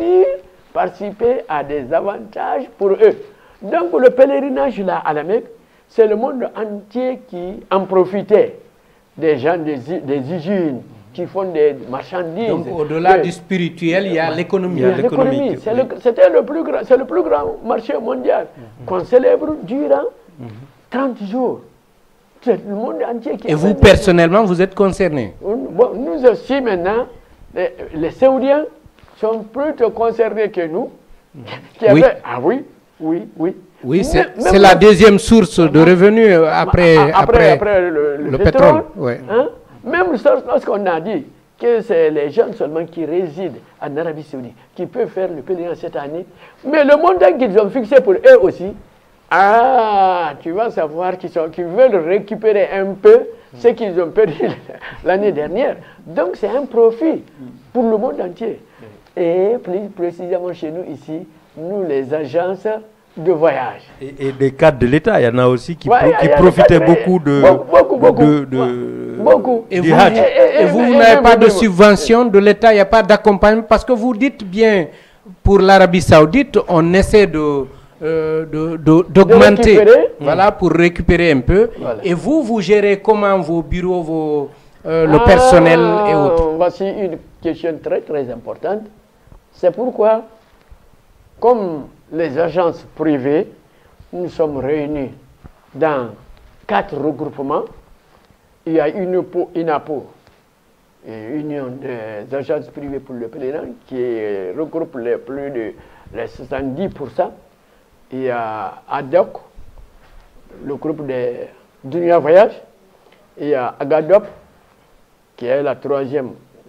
eux. Donc le pèlerinage là à la Mecque, c'est le monde entier qui en profitait. Des gens des usines qui font des marchandises. Donc au-delà du spirituel, il y a l'économie. C'est le plus grand marché mondial qu'on célèbre durant 30 jours. C'est le monde entier qui... Et vous, personnellement, vous êtes concerné? Nous aussi, maintenant, les Saoudiens sont plutôt concernés que nous. Ah oui. Oui, c'est la deuxième source de revenus après le pétrole. Ouais. Hein? Même lorsqu'on a dit que c'est les gens seulement qui résident en Arabie Saoudite qui peuvent faire le pèlerinage cette année, mais le montant qu'ils ont fixé pour eux aussi, tu vas savoir qu'ils veulent récupérer un peu ce qu'ils ont perdu l'année dernière. Donc c'est un profit pour le monde entier. et plus précisément chez nous ici, nous les agences de voyage. Et des cadres de l'État, il y en a aussi qui profitaient beaucoup de... Beaucoup. Et vous n'avez pas de subvention de l'État, il n'y a pas d'accompagnement, parce que vous dites bien, pour l'Arabie Saoudite, on essaie d'augmenter, voilà, pour récupérer un peu. Voilà. Et vous gérez comment vos bureaux, le personnel et autres? Voici une question très très importante. C'est pourquoi, comme les agences privées, nous sommes réunis dans 4 regroupements. Il y a UNAPO, Union des agences privées pour le pèlerin, qui regroupe plus de 70%. Il y a ADOC, le groupe des Dunia Voyage. Il y a Agadop, qui est le troisième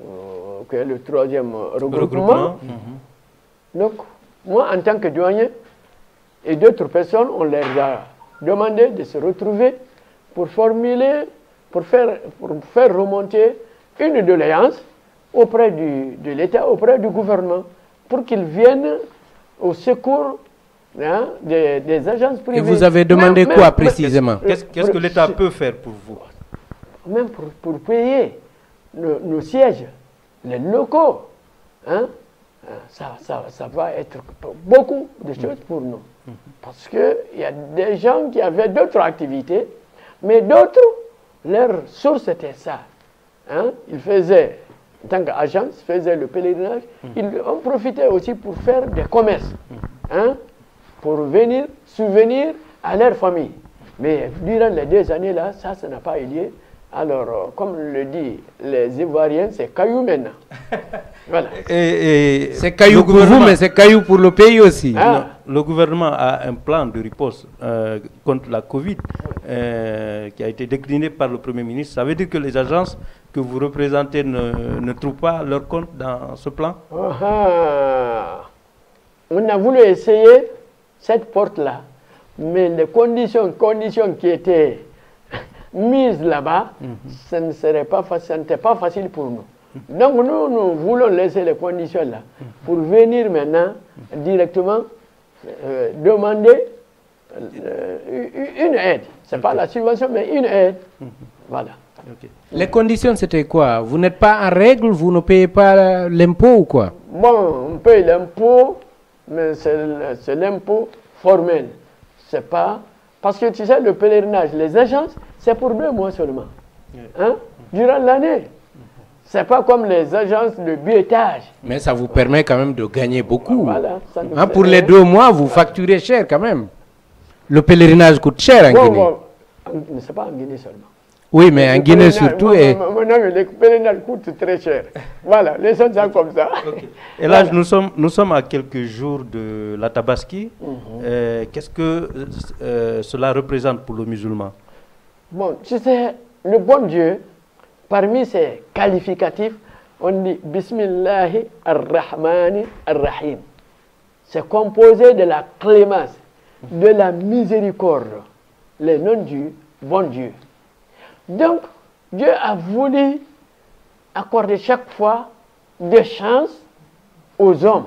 regroupement. Donc, moi, en tant que douanier, et d'autres personnes, on leur a demandé de se retrouver pour formuler, pour faire remonter une doléance auprès de l'État, auprès du gouvernement, pour qu'ils viennent au secours des agences privées. Et vous avez demandé quoi précisément? Qu'est-ce que l'État peut faire pour vous? Même pour payer nos sièges, les locaux, hein? Ça va être beaucoup de choses pour nous. Parce qu'il y a des gens qui avaient d'autres activités, mais d'autres, leur source était ça. Hein? Ils faisaient, en tant qu'agents, ils faisaient le pèlerinage, ils en profitaient aussi pour faire des commerces, hein? Pour venir subvenir à leur famille. Mais durant les 2 années-là, ça n'a pas eu lieu. Alors, comme le dit les Ivoiriens, c'est caillou maintenant. Voilà. C'est caillou pour vous, mais c'est caillou pour le pays aussi. Ah. Le gouvernement a un plan de riposte contre la Covid qui a été décliné par le Premier ministre. Ça veut dire que les agences que vous représentez ne trouvent pas leur compte dans ce plan? On a voulu essayer cette porte-là, mais les conditions qui étaient mises là-bas, ce n'était pas facile pour nous. Donc nous voulons laisser les conditions là pour venir maintenant directement demander une aide. Ce n'est pas la subvention, mais une aide. Voilà. Les conditions, c'était quoi? Vous n'êtes pas en règle, vous ne payez pas l'impôt ou quoi? Bon, on paye l'impôt, mais c'est l'impôt formel. C'est pas... Parce que tu sais, le pèlerinage, les agences, c'est pour 2 mois seulement. Hein? Durant l'année. C'est pas comme les agences de billetage. Mais ça vous permet quand même de gagner beaucoup. Voilà, hein, pour les 2 mois, vous facturez cher quand même. Le pèlerinage coûte cher en Guinée. Mais ce n'est pas en Guinée seulement. Oui, mais en Guinée surtout. Le pèlerinage coûte très cher. Voilà, les choses sont comme ça. Okay. Et là, voilà. nous sommes à quelques jours de la Tabaski. Qu'est-ce que cela représente pour le musulman? Bon, tu sais, le bon Dieu, parmi ses qualificatifs, on dit Bismillahi ar-Rahmani ar-Rahim. C'est composé de la clémence, de la miséricorde, les noms du bon Dieu. Donc, Dieu a voulu accorder chaque fois des chances aux hommes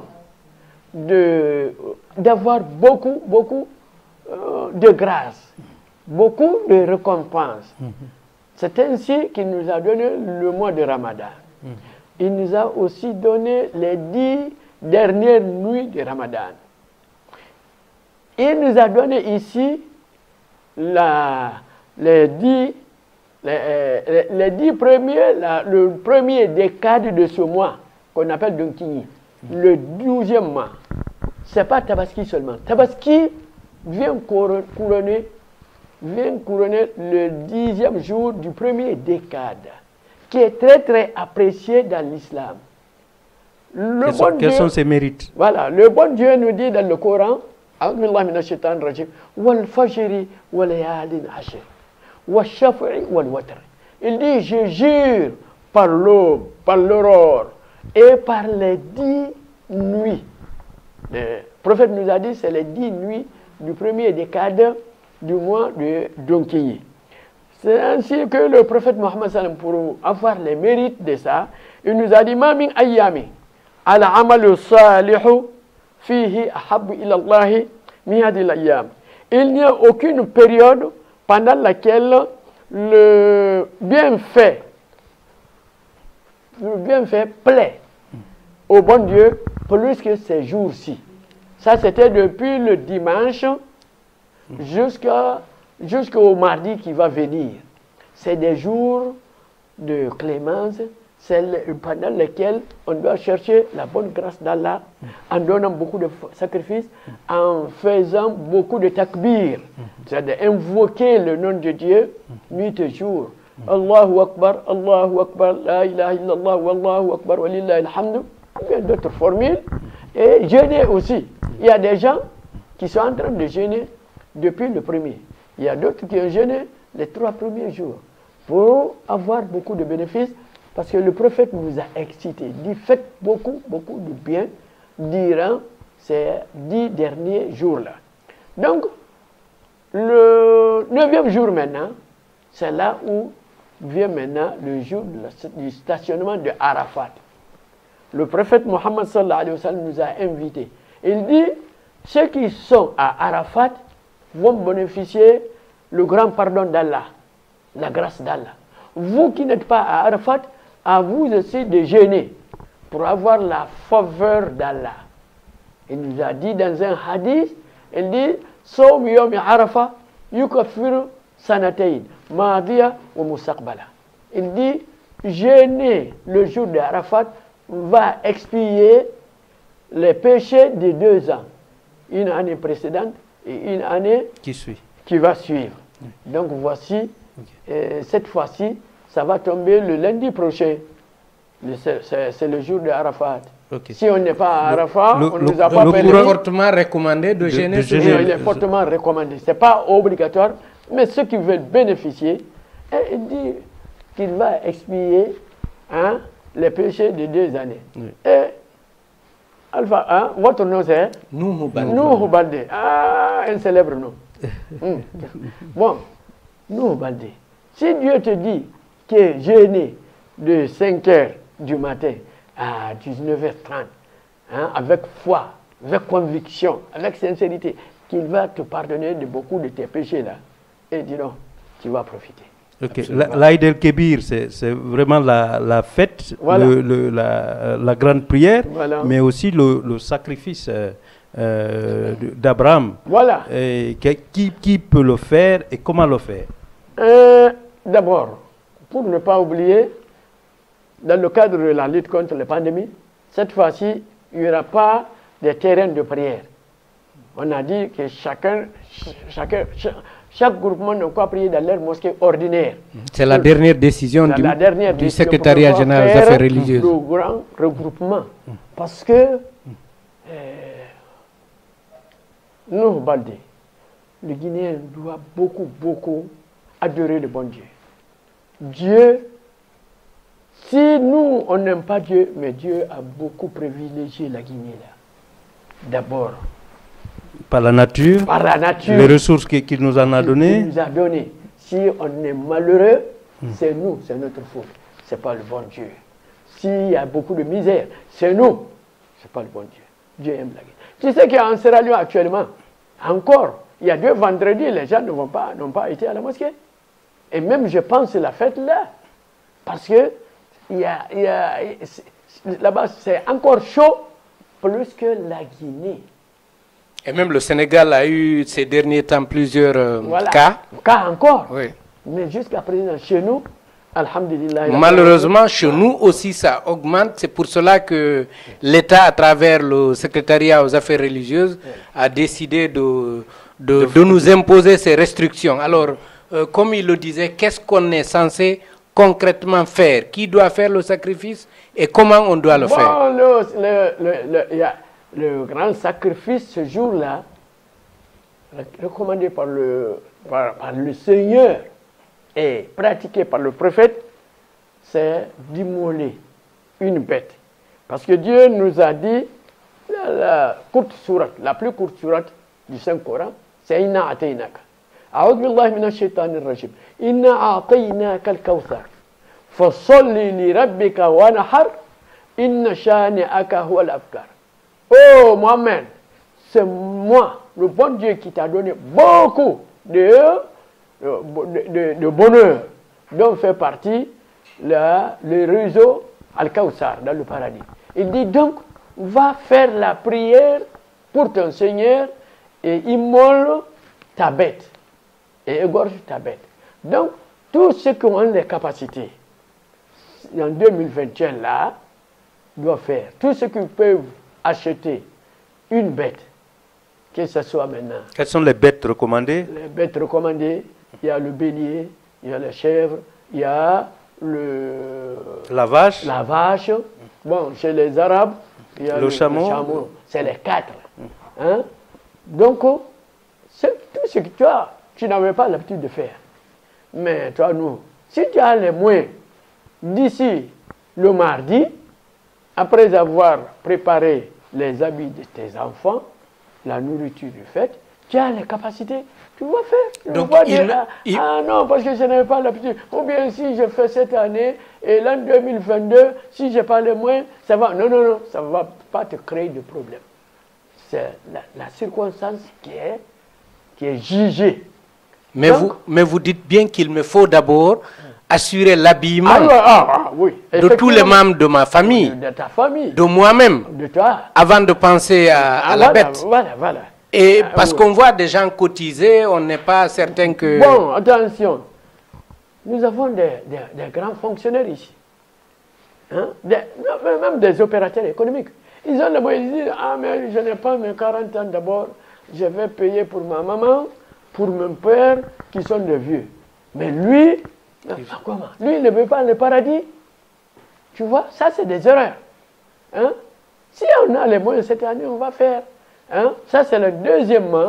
d'avoir beaucoup de grâce, beaucoup de récompenses. C'est ainsi qu'il nous a donné le mois de Ramadan. Il nous a aussi donné les 10 dernières nuits de Ramadan. Il nous a donné ici les 10 premiers, le premier décade de ce mois, qu'on appelle Donkini, le 12e mois. Ce n'est pas Tabaski seulement. Tabaski vient couronner le 10e jour du premier décade, qui est très très apprécié dans l'islam. Quels sont ses mérites? Voilà, le bon Dieu nous dit dans le Coran, wal fajri wal layalin ashr. Il dit, je jure par l'aube, par l'aurore et par les 10 nuits. Le prophète nous a dit, c'est les 10 nuits du premier décade du mois de Donkini. C'est ainsi que le prophète Mohammed, pour avoir les mérites de ça, il nous a dit, Mamin Ayyami, العمل الصالح فيه أحب إلى الله من هذه الأيام. Il n'y a aucune période pendant laquelle le bienfait plaît au bon Dieu plus que ces jours-ci. Ça, c'était depuis le dimanche jusqu'au mardi qui va venir. C'est des jours de clémence, pendant lesquels on doit chercher la bonne grâce d'Allah en donnant beaucoup de sacrifices, en faisant beaucoup de takbir, c'est-à-dire invoquer le nom de Dieu nuit et jour. Allahu Akbar, la ilaha illallah, wallahu Akbar, walillahi alhamdu. Il y a d'autres formules. Et jeûner aussi. Il y a des gens qui sont en train de jeûner depuis le premier. Il y a d'autres qui ont jeûné les 3 premiers jours pour avoir beaucoup de bénéfices. Parce que le prophète nous a excités. Il dit, faites beaucoup de bien durant ces 10 derniers jours-là. Donc, le 9e jour maintenant, c'est là où vient maintenant le jour du stationnement de Arafat. Le prophète Mohammed sallallahu alayhi wa sallam nous a invités. Il dit, ceux qui sont à Arafat vont bénéficier le grand pardon d'Allah, la grâce d'Allah. Vous qui n'êtes pas à Arafat, à vous aussi de jeûner pour avoir la faveur d'Allah. Il nous a dit dans un hadith, il dit, Sawm yawm Arafa yukaffiru sanatayn, madiya wa mustaqbala. Il dit, jeûner le jour de Arafat va expier les péchés de 2 ans. Une année précédente et une année qui va suivre. Donc voici, cette fois-ci, ça va tomber le lundi prochain. C'est le jour de Arafat. Si on n'est pas à Arafat, on ne nous a pas permis. Il est fortement recommandé de jeûner. Il est fortement recommandé. Ce n'est pas obligatoire, mais ceux qui veulent bénéficier, il dit qu'il va expier les péchés de 2 années. Oui. Et Alpha, votre nom c'est Nuhu Baldé. Ah, un célèbre nom. Bon, Nuhu Baldé. Si Dieu te dit que jeûner de 5 heures du matin à 19h30, avec foi, avec conviction, avec sincérité, qu'il va te pardonner de beaucoup de tes péchés là, et dis donc, tu vas profiter. Ok, l'Aïd el-Kébir, c'est vraiment la fête, voilà. La grande prière, voilà. Mais aussi le sacrifice d'Abraham. Voilà. Qui peut le faire et comment le faire? D'abord, pour ne pas oublier, dans le cadre de la lutte contre la pandémie, cette fois-ci, il n'y aura pas de terrain de prière. On a dit que chaque groupement ne peut pas prier dans leur mosquée ordinaire. C'est la dernière décision du secrétariat général des affaires religieuses. Le grand regroupement. Parce que nous, Baldé, le Guinéen doit beaucoup adorer le bon Dieu. Dieu, si nous, on n'aime pas Dieu, mais Dieu a beaucoup privilégié la Guinée là. D'abord. Par la nature, les ressources qu'il nous en a données. Il nous a donné. Si on est malheureux, c'est nous, c'est notre faute. Ce n'est pas le bon Dieu. S'il y a beaucoup de misère, c'est nous, ce n'est pas le bon Dieu. Dieu aime la Guinée. Tu sais qu'en Sierra Leone actuellement, encore, il y a 2 vendredis, les gens n'ont pas été à la mosquée. Et même, je pense, la fête là. Parce que là-bas, c'est encore chaud, plus que la Guinée. Et même le Sénégal a eu ces derniers temps plusieurs cas. Cas encore. Oui. Mais jusqu'à présent, chez nous, alhamdulillah. Malheureusement, chez nous aussi, ça augmente. C'est pour cela que l'État, à travers le secrétariat aux affaires religieuses, a décidé de nous imposer ces restrictions. Alors, comme il le disait, qu'est-ce qu'on est censé concrètement faire? Qui doit faire le sacrifice et comment on doit le faire? Le grand sacrifice ce jour-là, recommandé par le Seigneur et pratiqué par le prophète, c'est d'immoler une bête. Parce que Dieu nous a dit, la plus courte sourate du Saint-Coran, c'est « Inna ataynaka ». أعوذ بالله من الشيطان الرجيم إنا أعطيناك الكوثر فصل لربك ونحر Inna shani aka huwa al-abtar. Oh Mohamed, c'est moi, le bon Dieu qui t'a donné beaucoup de bonheur, dont fait partie le réseau Al-Kawthar dans le paradis. Il dit donc, va faire la prière pour ton Seigneur et immole ta bête et égorge ta bête. Donc, tous ceux qui ont les capacités en 2021 là, doivent faire. Tous ceux qui peuvent acheter une bête, que ce soit maintenant. Quelles sont les bêtes recommandées? Les bêtes recommandées, il y a le bélier, il y a la chèvre, il y a la vache. La vache. Bon, chez les Arabes, il y a le chameau. C'est les 4. Hein? Donc, c'est tout ce que tu n'avais pas l'habitude de faire. Mais toi, nous, si tu as les moyens, d'ici le mardi, après avoir préparé les habits de tes enfants, la nourriture du fait, tu as les capacités, tu vas faire. Donc, ah non, parce que je n'avais pas l'habitude. Ou bien si je fais cette année, et l'an 2022, si je n'ai pas les moyens, ça va. Non, non, non, ça ne va pas te créer de problème. C'est la circonstance qui est jugée. Mais, donc, vous dites bien qu'il me faut d'abord assurer l'habillement oui, de tous les membres de ma famille, de ta famille, de moi-même, de toi, avant de penser à la bête. Voilà. Et parce qu'on voit des gens cotiser, on n'est pas certain que... Bon, attention, nous avons des grands fonctionnaires ici, hein? Même des opérateurs économiques. Ils ont le moyen de dire, ah mais je n'ai pas mes 40 ans d'abord, je vais payer pour ma maman, pour mon père, qui sont des vieux. Mais lui, comment? Lui, il ne veut pas le paradis. Tu vois, ça c'est des erreurs. Hein? Si on a les moyens cette année, on va faire. Hein? Ça c'est le deuxièmement.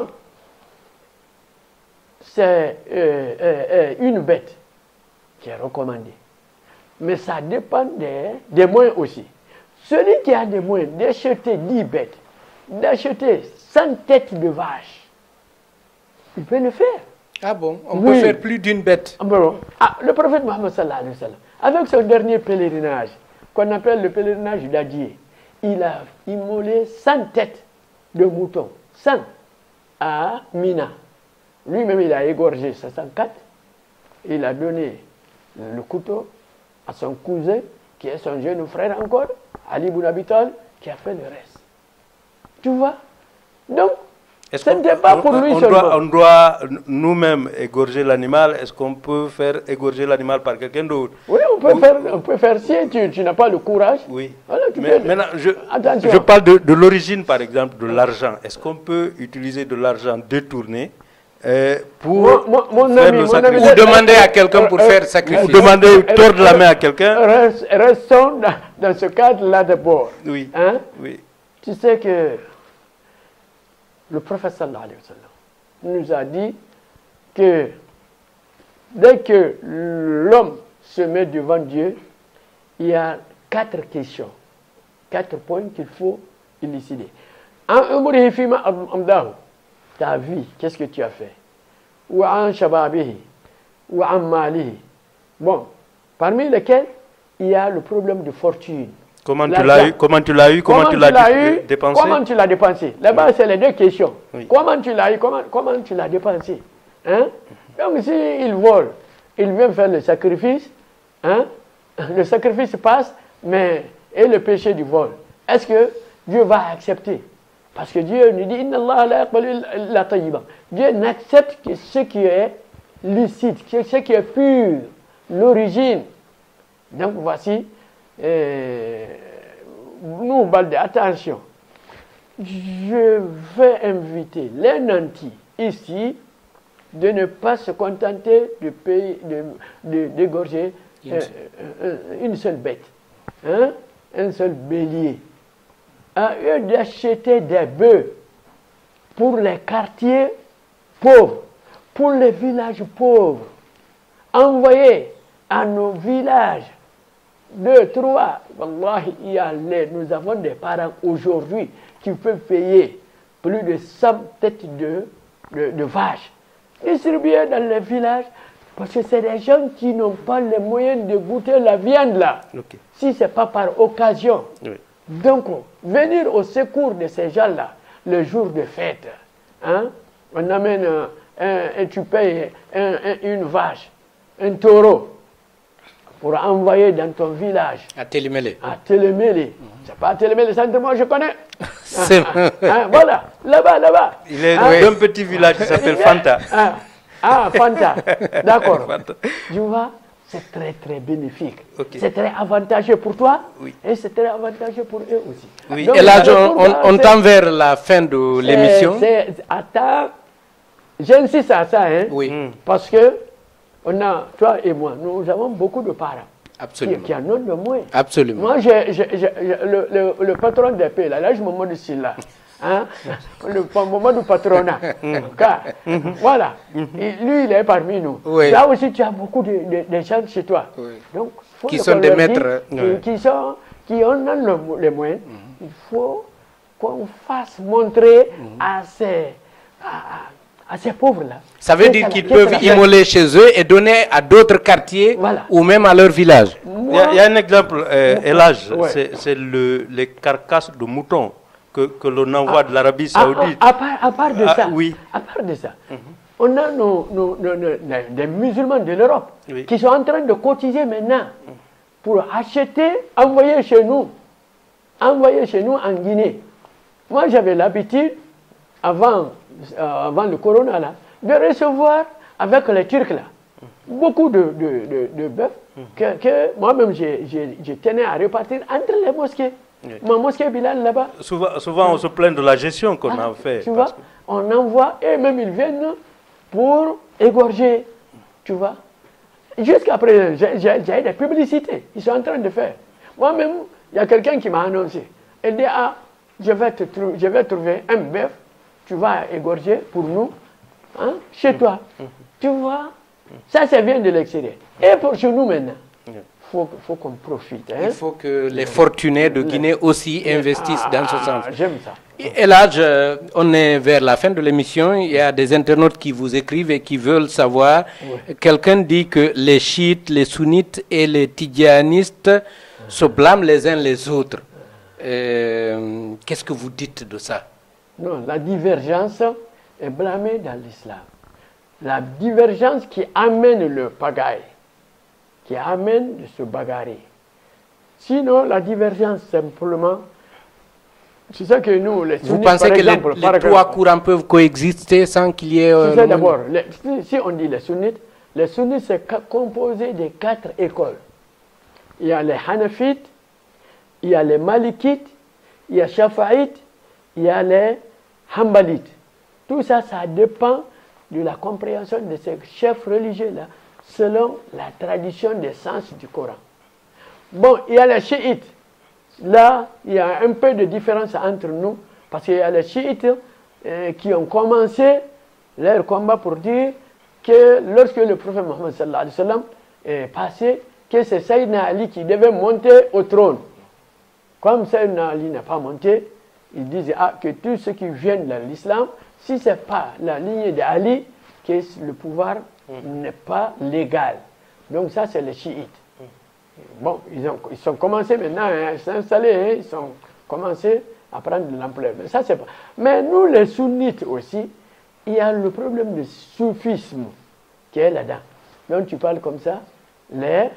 C'est une bête qui est recommandée. Mais ça dépend des moyens aussi. Celui qui a des moyens d'acheter 10 bêtes, d'acheter 100 têtes de vache, il peut le faire. Ah bon? On peut faire plus d'une bête. Le prophète Mohammed sallallahu alayhi wa sallam, avec son dernier pèlerinage, qu'on appelle le pèlerinage d'Adier, il a immolé 100 têtes de moutons, 100 à Mina. Lui-même, il a égorgé 64. Il a donné le couteau à son cousin, qui est son jeune frère encore, Ali ibn Abi Talib, qui a fait le reste. Tu vois? Donc, ce n'était pas pour lui seulement. On doit nous-mêmes égorger l'animal. Est-ce qu'on peut faire égorger l'animal par quelqu'un d'autre? Oui, on peut faire si tu n'as pas le courage. Oui. Voilà, mais maintenant, je parle de l'origine, par exemple, de l'argent. Est-ce qu'on peut utiliser de l'argent détourné pour faire le sacrifice? Ou demander à quelqu'un pour faire le sacrifice? Ou demander, tordre la main à quelqu'un? Restons dans ce cadre-là d'abord. Oui. Hein? Oui. Tu sais que le prophète sallallahu alayhi wa sallam nous a dit que dès que l'homme se met devant Dieu, il y a 4 questions, 4 points qu'il faut élucider. Ta vie, qu'est-ce que tu as fait? Ou an shababihi, ou an malihi. Bon, parmi lesquels il y a le problème de fortune. Comment tu l'as eu? Comment tu l'as dépensé? Comment tu l'as dépensé? Là-bas, c'est les deux questions. Oui. Comment tu l'as eu? Comment tu l'as dépensé? Hein? Donc, s'il vole, il vient faire le sacrifice. Hein? Le sacrifice passe, mais et le péché du vol? Est-ce que Dieu va accepter? Parce que Dieu nous dit, Inna Allah la yaqbalu illa tayyiban. Dieu n'accepte que ce qui est licite, ce qui est pur, l'origine. Donc, voici. Nous, Balde, attention, je vais inviter les nantis ici de ne pas se contenter d'égorger une seule bête, hein, un seul bélier, à eux d'acheter des bœufs pour les quartiers pauvres, pour les villages pauvres, envoyer à nos villages 2, 3, wallahi, nous avons des parents aujourd'hui qui peuvent payer plus de 100 têtes de vaches, distribuées dans les villages Parce que c'est des gens qui n'ont pas les moyens de goûter la viande là. Ok. Si ce n'est pas par occasion. Oui. Donc, venir au secours de ces gens-là, le jour de fête, hein, on amène et tu payes une vache, un taureau, pour envoyer dans ton village. À Télémélé. À Télémélé. C'est pas à Télémélé, centre, moi je connais. C'est voilà, là-bas. Il est d'un petit village qui s'appelle Fanta. Fanta. D'accord. Tu vois, c'est très très bénéfique. Okay. C'est très avantageux pour toi, oui. Et c'est très avantageux pour eux aussi. Oui. Donc, et là, on tend vers la fin de l'émission. Attends, j'insiste à ça, hein, oui. Parce que on a, toi et moi, nous avons beaucoup de parents. Absolument. Qui en ont de moins. Absolument. Moi, le patron des pays, là, je me demande si là. Hein? Le moment du patronat. Voilà. Et lui, il est parmi nous. Oui. Là aussi, tu as beaucoup de gens chez toi. Oui. Donc, faut qui sont des maîtres. Qui ont les moyens. Il faut qu'on fasse montrer à ces pauvres-là. Ça veut dire qu'ils peuvent immoler chez eux et donner à d'autres quartiers, voilà, ou même à leur village. Il y a un exemple, Elage, c'est les carcasses de moutons que l'on envoie de l'Arabie Saoudite. À part de ça, oui. À part de ça, on a des musulmans de l'Europe, oui, qui sont en train de cotiser maintenant pour acheter, envoyer chez nous en Guinée. Moi, j'avais l'habitude, avant le corona, là, de recevoir avec les Turcs là, beaucoup de bœufs que moi-même je tenais à répartir entre les mosquées. Oui. Ma mosquée Bilal là-bas. Souvent on se plaint de la gestion qu'on a fait. Tu vois, on envoie et même ils viennent pour égorger. Tu vois. Jusqu'à présent, j'ai des publicités. Ils sont en train de faire. Moi-même, il y a quelqu'un qui m'a annoncé. Il dit, je vais trouver un bœuf. Tu vas égorger pour nous, hein, chez toi. Tu vois, ça vient de l'extérieur. Et pour chez nous maintenant, faut qu'on profite. Hein. Il faut que les fortunés de Guinée aussi investissent dans ce sens. J'aime ça. Et là, on est vers la fin de l'émission. Il y a des internautes qui vous écrivent et qui veulent savoir. Quelqu'un dit que les chiites, les sunnites et les tidjanistes se blâment les uns les autres. Qu'est-ce que vous dites de ça? Non, la divergence est blâmée dans l'islam. La divergence qui amène le pagaille, qui amène de se bagarrer. Sinon, la divergence, simplement, c'est ça que nous, les sunnites, vous pensez que les trois courants peuvent coexister sans qu'il y ait... C'est d'abord, si on dit les sunnites c'est composé de 4 écoles. Il y a les hanafites, il y a les malikites, il y a shafaïtes, il y a les hambalites. Tout ça, ça dépend de la compréhension de ces chefs religieux-là, selon la tradition des sens du Coran. Bon, il y a les chiites. Là, il y a un peu de différence entre nous, parce qu'il y a les chiites qui ont commencé leur combat pour dire que lorsque le prophète Mohammed sallallahu alayhi wa sallam est passé, que c'est Sayyidina Ali qui devait monter au trône. Comme Sayyidina Ali n'a pas monté, ils disent que tous ceux qui viennent de l'islam, si ce n'est pas la lignée d'Ali, que le pouvoir n'est pas légal. Donc ça, c'est les chiites. Bon, ils sont commencés maintenant à s'installer, ils ont commencé à prendre de l'ampleur. Mais ça, c'est pas. Mais nous, les sunnites aussi, il y a le problème du soufisme qui est là-dedans. Donc tu parles comme ça, les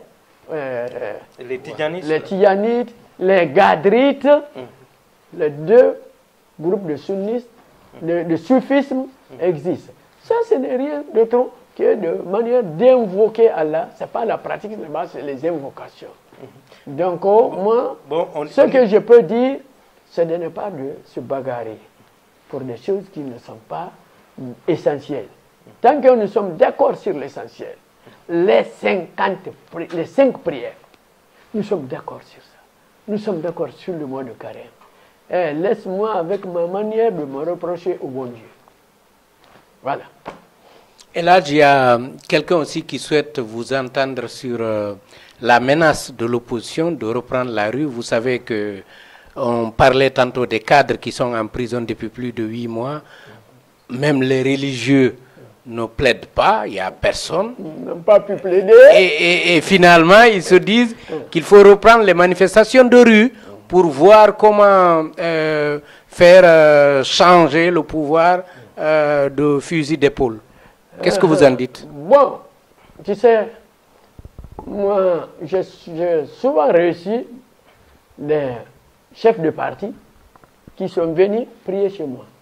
tidjanites, les gadrites, les deux groupes de sunnistes, de soufisme existent. Ça, ce n'est rien d'autre que de manière d'invoquer Allah. Ce n'est pas la pratique, c'est les invocations. Donc, moi, ce que je peux dire, c'est de ne pas de se bagarrer pour des choses qui ne sont pas essentielles. Tant que nous sommes d'accord sur l'essentiel, les 5 prières, nous sommes d'accord sur ça. Nous sommes d'accord sur le mois de carême. Laisse-moi avec ma manière de me reprocher au bon Dieu. Voilà. Et là, il y a quelqu'un aussi qui souhaite vous entendre sur la menace de l'opposition de reprendre la rue. Vous savez qu'on parlait tantôt des cadres qui sont en prison depuis plus de 8 mois. Même les religieux ne plaident pas, il n'y a personne. Ils n'ont pas pu plaider. Et finalement, ils se disent qu'il faut reprendre les manifestations de rue pour voir comment faire changer le pouvoir de fusil d'épaule. Qu'est-ce que vous en dites? Bon, tu sais, moi, j'ai souvent réussi des chefs de parti qui sont venus prier chez moi.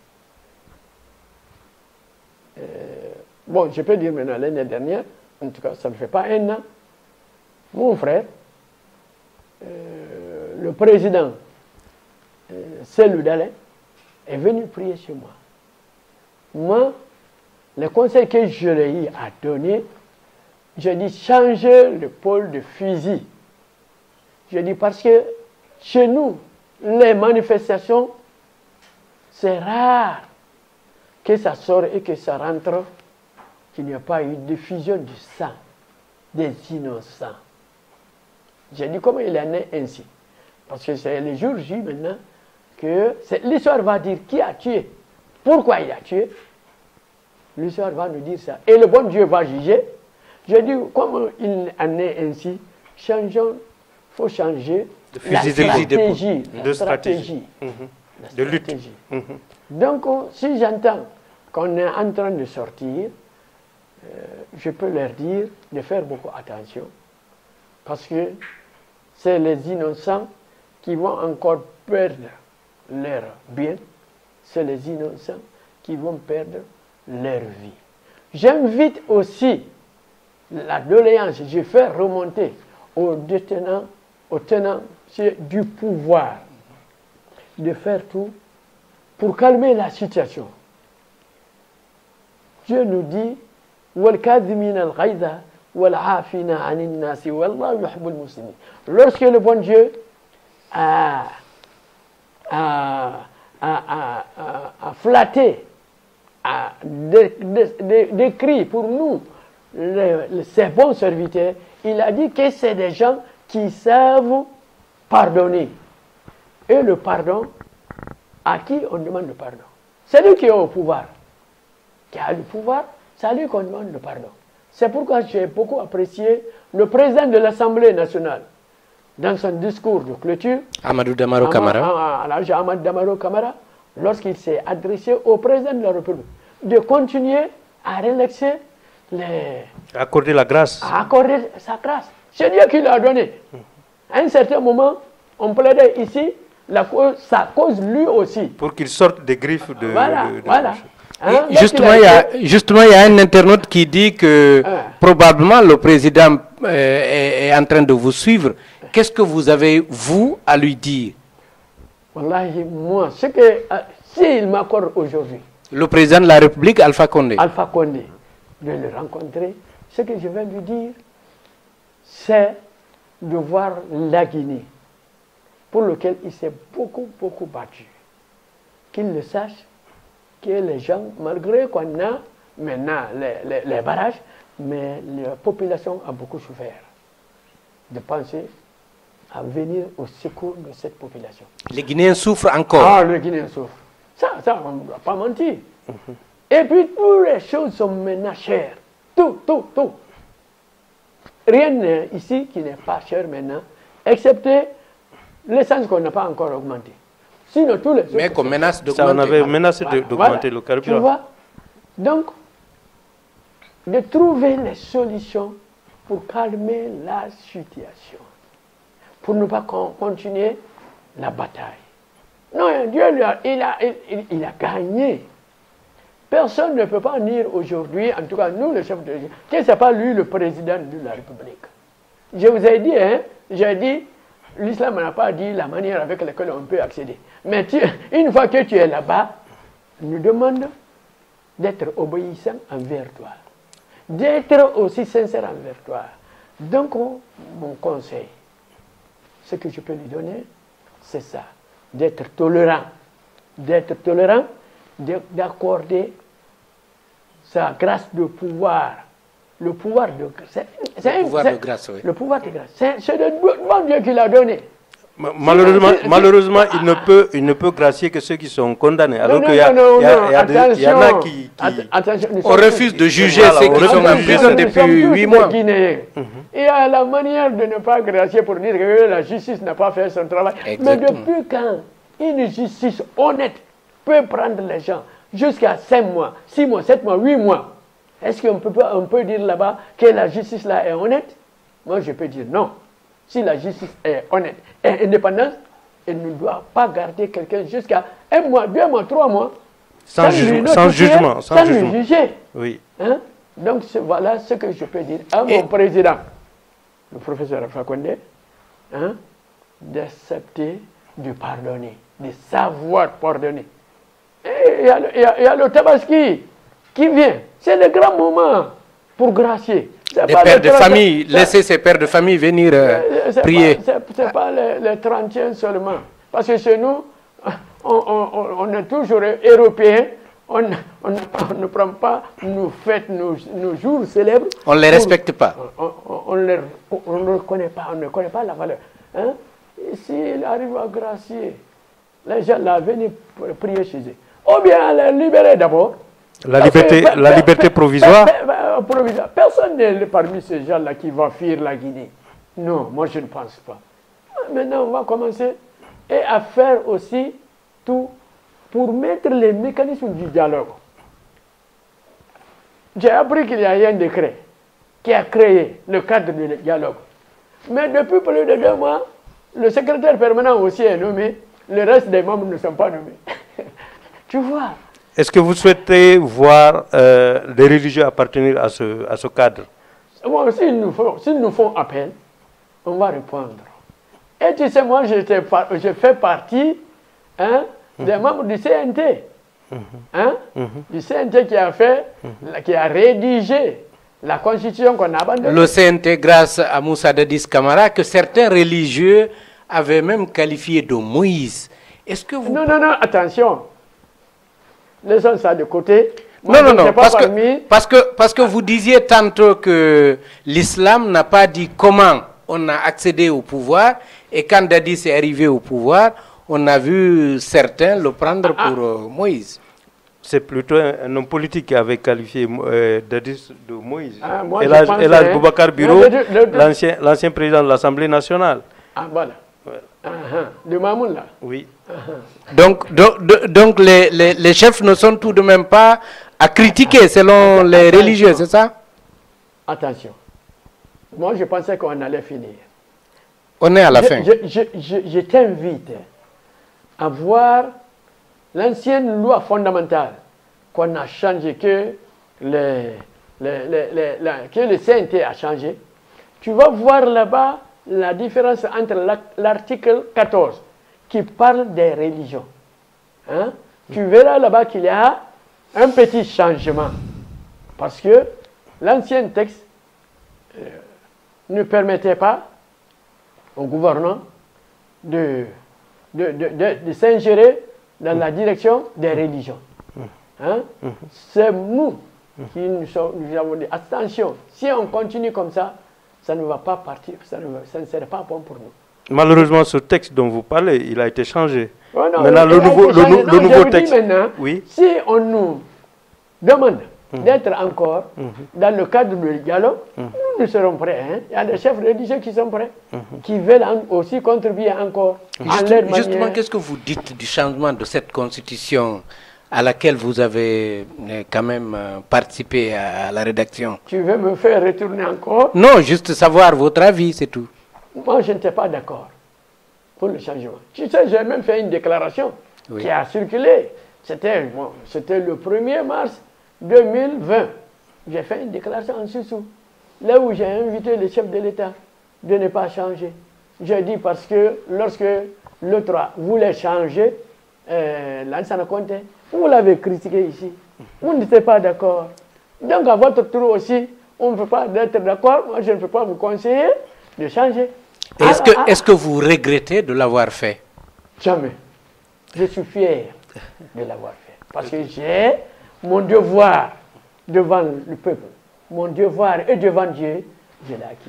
Bon, je peux dire maintenant, l'année dernière, en tout cas, ça ne fait pas un an, mon frère, le président Cellou Dalein, est venu prier chez moi. Moi, le conseil que je lui ai donné, je dis changer le pôle de fusil. Je dis parce que chez nous, les manifestations, c'est rare que ça sort et que ça rentre, qu'il n'y a pas eu de diffusion du sang des innocents. J'ai dit comment il en est ainsi. Parce que c'est le jour J maintenant que l'histoire va dire qui a tué, pourquoi il a tué. L'histoire va nous dire ça. Et le bon Dieu va juger. Je dis, comme il en est ainsi, changeons, il faut changer la stratégie. De stratégie. De lutte. Donc, si j'entends qu'on est en train de sortir, je peux leur dire de faire beaucoup attention. Parce que c'est les innocents qui vont encore perdre leur bien. C'est les innocents qui vont perdre leur vie. J'invite aussi la doléance, je fais remonter aux détenants, aux tenants du pouvoir, de faire tout pour calmer la situation. Dieu nous dit lorsque le bon Dieu a flatté, a décrit pour nous ses bons serviteurs, il a dit que c'est des gens qui savent pardonner. Et le pardon, à qui on demande le pardon? C'est lui qui est au pouvoir. Qui a le pouvoir, c'est à lui qu'on demande le pardon. C'est pourquoi j'ai beaucoup apprécié le président de l'Assemblée nationale dans son discours de clôture, Amadou Damaro Camara, Amadou Damaro Camara, lorsqu'il s'est adressé au président de la République, de continuer à relaxer accorder la grâce. À accorder sa grâce. C'est Dieu qui l'a donné. À un certain moment, on plaidait ici sa cause lui aussi. Pour qu'il sorte des griffes de... Voilà. Hein, justement, il y a un internaute qui dit que probablement le président est en train de vous suivre. Qu'est-ce que vous avez, vous, à lui dire? Wallahi, moi, ce que s'il m'accorde aujourd'hui, le président de la République, Alpha Condé, de le rencontrer, ce que je vais lui dire, c'est de voir la Guinée, pour lequel il s'est beaucoup battu. Qu'il le sache, que les gens, malgré qu'on a maintenant les barrages, mais la population a beaucoup souffert. De penser à venir au secours de cette population. Les Guinéens souffrent encore. Ah, les Guinéens souffrent. Ça, on ne doit pas mentir. Et puis, toutes les choses sont maintenant chères. Tout. Rien n'est ici qui n'est pas cher maintenant, excepté l'essence qu'on n'a pas encore augmenté. Sinon, tous les autres... Mais qu'on menace d'augmenter. On avait menacé d'augmenter le carburant. Tu vois? Donc, de trouver les solutions pour calmer la situation. Pour ne pas continuer la bataille. Non, Dieu, il a gagné. Personne ne peut pas dire aujourd'hui, en tout cas nous, le chef de l'État, que ce n'est pas lui le président de la République. Je vous ai dit, j'ai dit, l'islam n'a pas dit la manière avec laquelle on peut accéder. Mais une fois que tu es là-bas, nous demandons d'être obéissant envers toi. D'être aussi sincère envers toi. Donc, mon conseil, ce que je peux lui donner, c'est ça. D'être tolérant. D'accorder sa grâce de pouvoir. Le pouvoir de grâce. Le pouvoir de grâce, oui. Le pouvoir de grâce. C'est le bon Dieu qui l'a donné. Malheureusement, il ne peut gracier que ceux qui sont condamnés. Alors qu'il y en a qui... On refuse de juger ceux qui sont en prison depuis 8 mois. Il y a la manière de ne pas gracier pour dire que la justice n'a pas fait son travail. Exactement. Mais depuis quand une justice honnête peut prendre les gens jusqu'à 5 mois, 6 mois, 7 mois, 8 mois, est-ce qu'on peut dire là-bas que la justice là est honnête? Moi, je peux dire non. Si la justice est honnête et indépendante, elle ne doit pas garder quelqu'un jusqu'à 1 mois, 2 mois, 3 mois. Sans jugement. Sans le juger. Oui. Hein? Donc, voilà ce que je peux dire à mon président, le professeur Alpha Condé, hein, d'accepter de pardonner, de savoir pardonner. Et il y a le Tabaski qui vient. C'est le grand moment pour gracier. Des pères de famille, laisser ces pères de famille venir prier. Ce n'est pas les 31 seulement. Parce que chez nous, on est toujours européens. On ne prend pas nos fêtes, nos jours célèbres. On ne les respecte pas. On ne connaît pas, on ne connaît pas la valeur. Hein? S'il arrive à gracier, les gens là viennent prier chez eux. Ou bien les libérer d'abord. La liberté provisoire. Personne n'est parmi ces gens-là qui va fuir la Guinée. Non, moi je ne pense pas. Maintenant, on va commencer et à faire aussi tout pour mettre les mécanismes du dialogue. J'ai appris qu'il y a eu un décret qui a créé le cadre du dialogue. Mais depuis plus de 2 mois, le secrétaire permanent aussi est nommé, le reste des membres ne sont pas nommés. Tu vois? Est-ce que vous souhaitez voir les religieux appartenir à ce cadre? Bon, s'ils nous font appel, on va répondre. Et tu sais, moi, je fais partie des membres du CNT. Du CNT qui a rédigé la constitution qu'on a abandonnée. Le CNT, grâce à Moussa Dadis Camara, que certains religieux avaient même qualifié de Moïse. Est-ce que vous... Non, attention. Laissons ça de côté. Moi, non, parce que vous disiez tantôt que l'islam n'a pas dit comment on a accédé au pouvoir, et quand Dadis est arrivé au pouvoir, on a vu certains le prendre pour Moïse. C'est plutôt un homme politique qui avait qualifié Dadis de Moïse. Elhadj Boubacar Biro, l'ancien président de l'Assemblée nationale. Ah, voilà. Ouais. De Mamoun, là. Oui. Donc les chefs ne sont tout de même pas à critiquer selon les religieux, c'est ça? Attention. Moi, je pensais qu'on allait finir. On est à la fin. Je t'invite à voir l'ancienne loi fondamentale qu'on a changé, que le CNT a changé. Tu vas voir là-bas la différence entre l'article 14 qui parle des religions. Hein? Tu verras là-bas qu'il y a un petit changement. Parce que l'ancien texte ne permettait pas au gouvernement de s'ingérer dans la direction des religions. Hein? C'est nous qui nous avons dit, attention, si on continue comme ça, ça ne va pas partir, ça ne serait pas bon pour nous. Malheureusement, ce texte dont vous parlez, il a été changé. Oh non, maintenant, le nouveau texte... Maintenant, oui? Si on nous demande d'être encore dans le cadre du dialogue, nous serons prêts. Hein? Il y a des chefs religieux qui sont prêts, qui veulent aussi contribuer encore. Justement, qu'est-ce que vous dites du changement de cette constitution à laquelle vous avez quand même participé à la rédaction? Tu veux me faire retourner encore? Non, juste savoir votre avis, c'est tout. Moi, je n'étais pas d'accord pour le changement. Tu sais, j'ai même fait une déclaration qui a circulé. C'était le 1er mars 2020. J'ai fait une déclaration en sous-sous, là où j'ai invité le chef de l'État de ne pas changer. J'ai dit parce que lorsque l'autre voulait changer, Lansana Conté, vous l'avez critiqué ici. Vous n'étiez pas d'accord. Donc à votre tour aussi, on ne peut pas être d'accord. Moi, je ne peux pas vous conseiller de changer. Est-ce que vous regrettez de l'avoir fait? Jamais. Je suis fier de l'avoir fait. Parce que j'ai mon devoir devant le peuple, mon devoir et devant Dieu, je l'ai acquitté.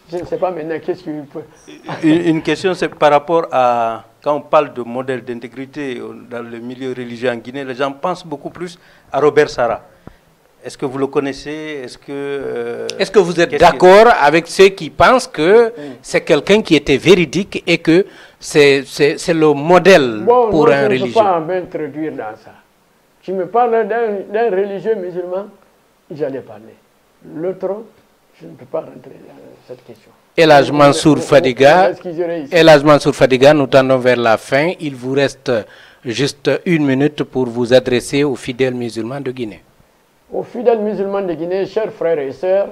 Je ne sais pas maintenant qu'est-ce qu'il peut... Une question, c'est par rapport à... Quand on parle de modèle d'intégrité dans le milieu religieux en Guinée, les gens pensent beaucoup plus à Robert Sarah. Est-ce que vous le connaissez? Est-ce que vous êtes d'accord avec ceux qui pensent que c'est quelqu'un qui était véridique et que c'est le modèle pour un religieux? Je ne peux pas m'introduire dans ça. Tu me parles d'un religieux musulman, j'allais parler. L'autre, je ne peux pas rentrer dans cette question. El Hadj Mansour Fadiga, nous tendons vers la fin. Il vous reste juste 1 minute pour vous adresser aux fidèles musulmans de Guinée. Aux fidèles musulmans de Guinée, chers frères et sœurs,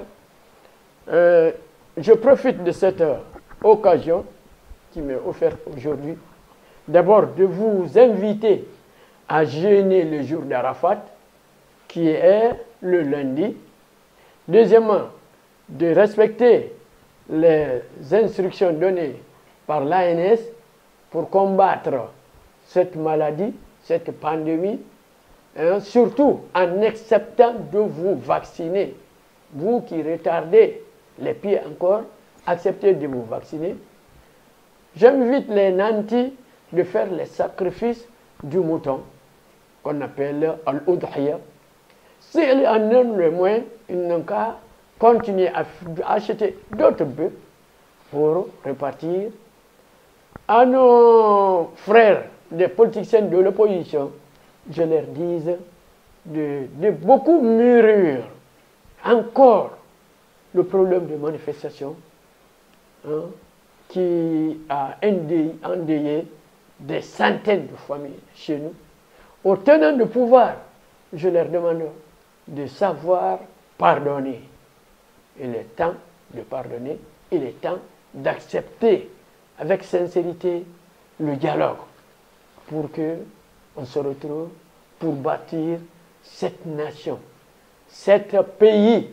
je profite de cette occasion qui m'est offerte aujourd'hui, d'abord de vous inviter à jeûner le jour d'Arafat, qui est le lundi. Deuxièmement, de respecter les instructions données par l'ANS pour combattre cette maladie, cette pandémie, surtout en acceptant de vous vacciner. Vous qui retardez les pieds encore, acceptez de vous vacciner. J'invite les nantis de faire les sacrifices du mouton, qu'on appelle al-udhiya. S'ils en ont le moins, ils n'ont qu'à continuer à acheter d'autres bœufs pour repartir. À nos frères des politiciens de l'opposition, je leur dis de beaucoup mûrir encore le problème de manifestation qui a endeuillé des centaines de familles chez nous. Aux tenants de pouvoir, je leur demande de savoir pardonner. Il est temps de pardonner, il est temps d'accepter avec sincérité le dialogue pour que on se retrouve pour bâtir cette nation, ce pays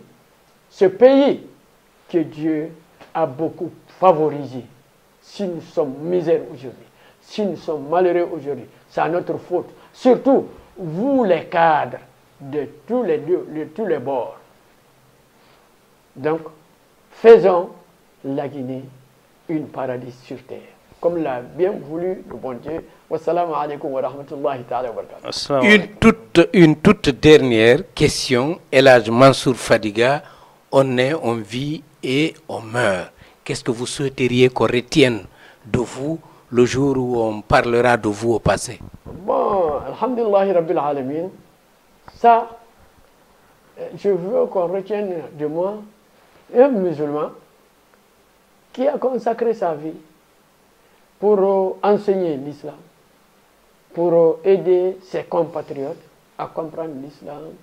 que Dieu a beaucoup favorisé. Si nous sommes misères aujourd'hui, si nous sommes malheureux aujourd'hui, c'est à notre faute. Surtout, vous les cadres de tous les bords. Donc, faisons la Guinée une paradis sur terre, comme l'a bien voulu le bon Dieu. Wassalamu alaikum wa rahmatullahi ta'ala wa barakatuh. Une toute dernière question. El Hadj Mansour Fadiga, on est, on vit et on meurt. Qu'est-ce que vous souhaiteriez qu'on retienne de vous le jour où on parlera de vous au passé? Bon, alhamdulillahi rabbil alamin, ça, je veux qu'on retienne de moi un musulman qui a consacré sa vie pour enseigner l'islam, pour aider ses compatriotes à comprendre l'islam,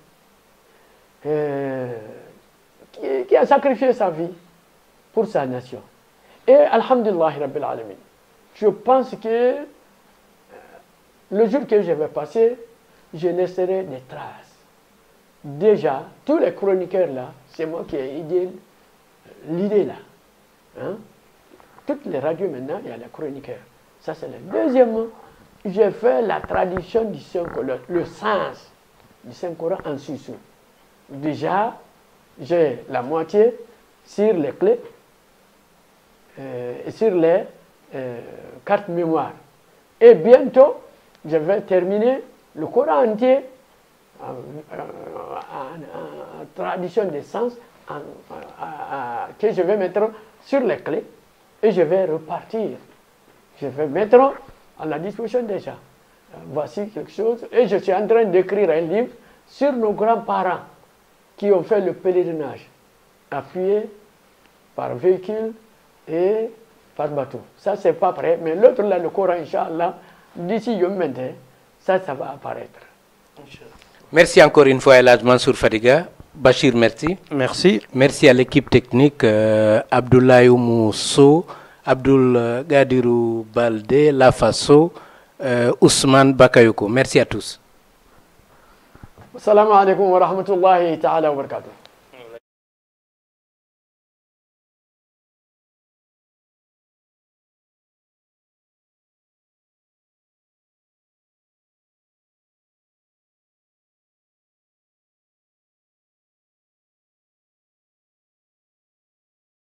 qui a sacrifié sa vie pour sa nation. Et alhamdulillah rabbil alamin, je pense que le jour que je vais passer, je laisserai des traces. Déjà, tous les chroniqueurs là, c'est moi qui ai l'idée là. Hein? Toutes les radios maintenant, il y a les chroniqueurs. Ça c'est le deuxièmement. J'ai fait la tradition du Saint-Coran, le sens du Saint-Coran en sous-sous. Déjà, j'ai la moitié sur les clés et sur les cartes mémoire. Et bientôt, je vais terminer le Coran entier en tradition des sens que je vais mettre sur les clés et je vais repartir. Je vais mettre à la disposition déjà. Voici quelque chose. Et je suis en train d'écrire un livre sur nos grands-parents qui ont fait le pèlerinage, appuyé par véhicule et par bateau. Ça, c'est pas prêt. Mais l'autre, là, le Coran, Inch'Allah, d'ici Yom Mende, ça va apparaître. Merci encore une fois, El Hadj Mansour Fadiga. Bachir, merci. Merci. Merci à l'équipe technique, Abdoulaye Mousso, Abdoul Gadirou Balde, Lafaso, Ousmane Bakayoko. Merci à tous. Assalamu alaikum wa rahmatullahi ta'ala wa barakatuh.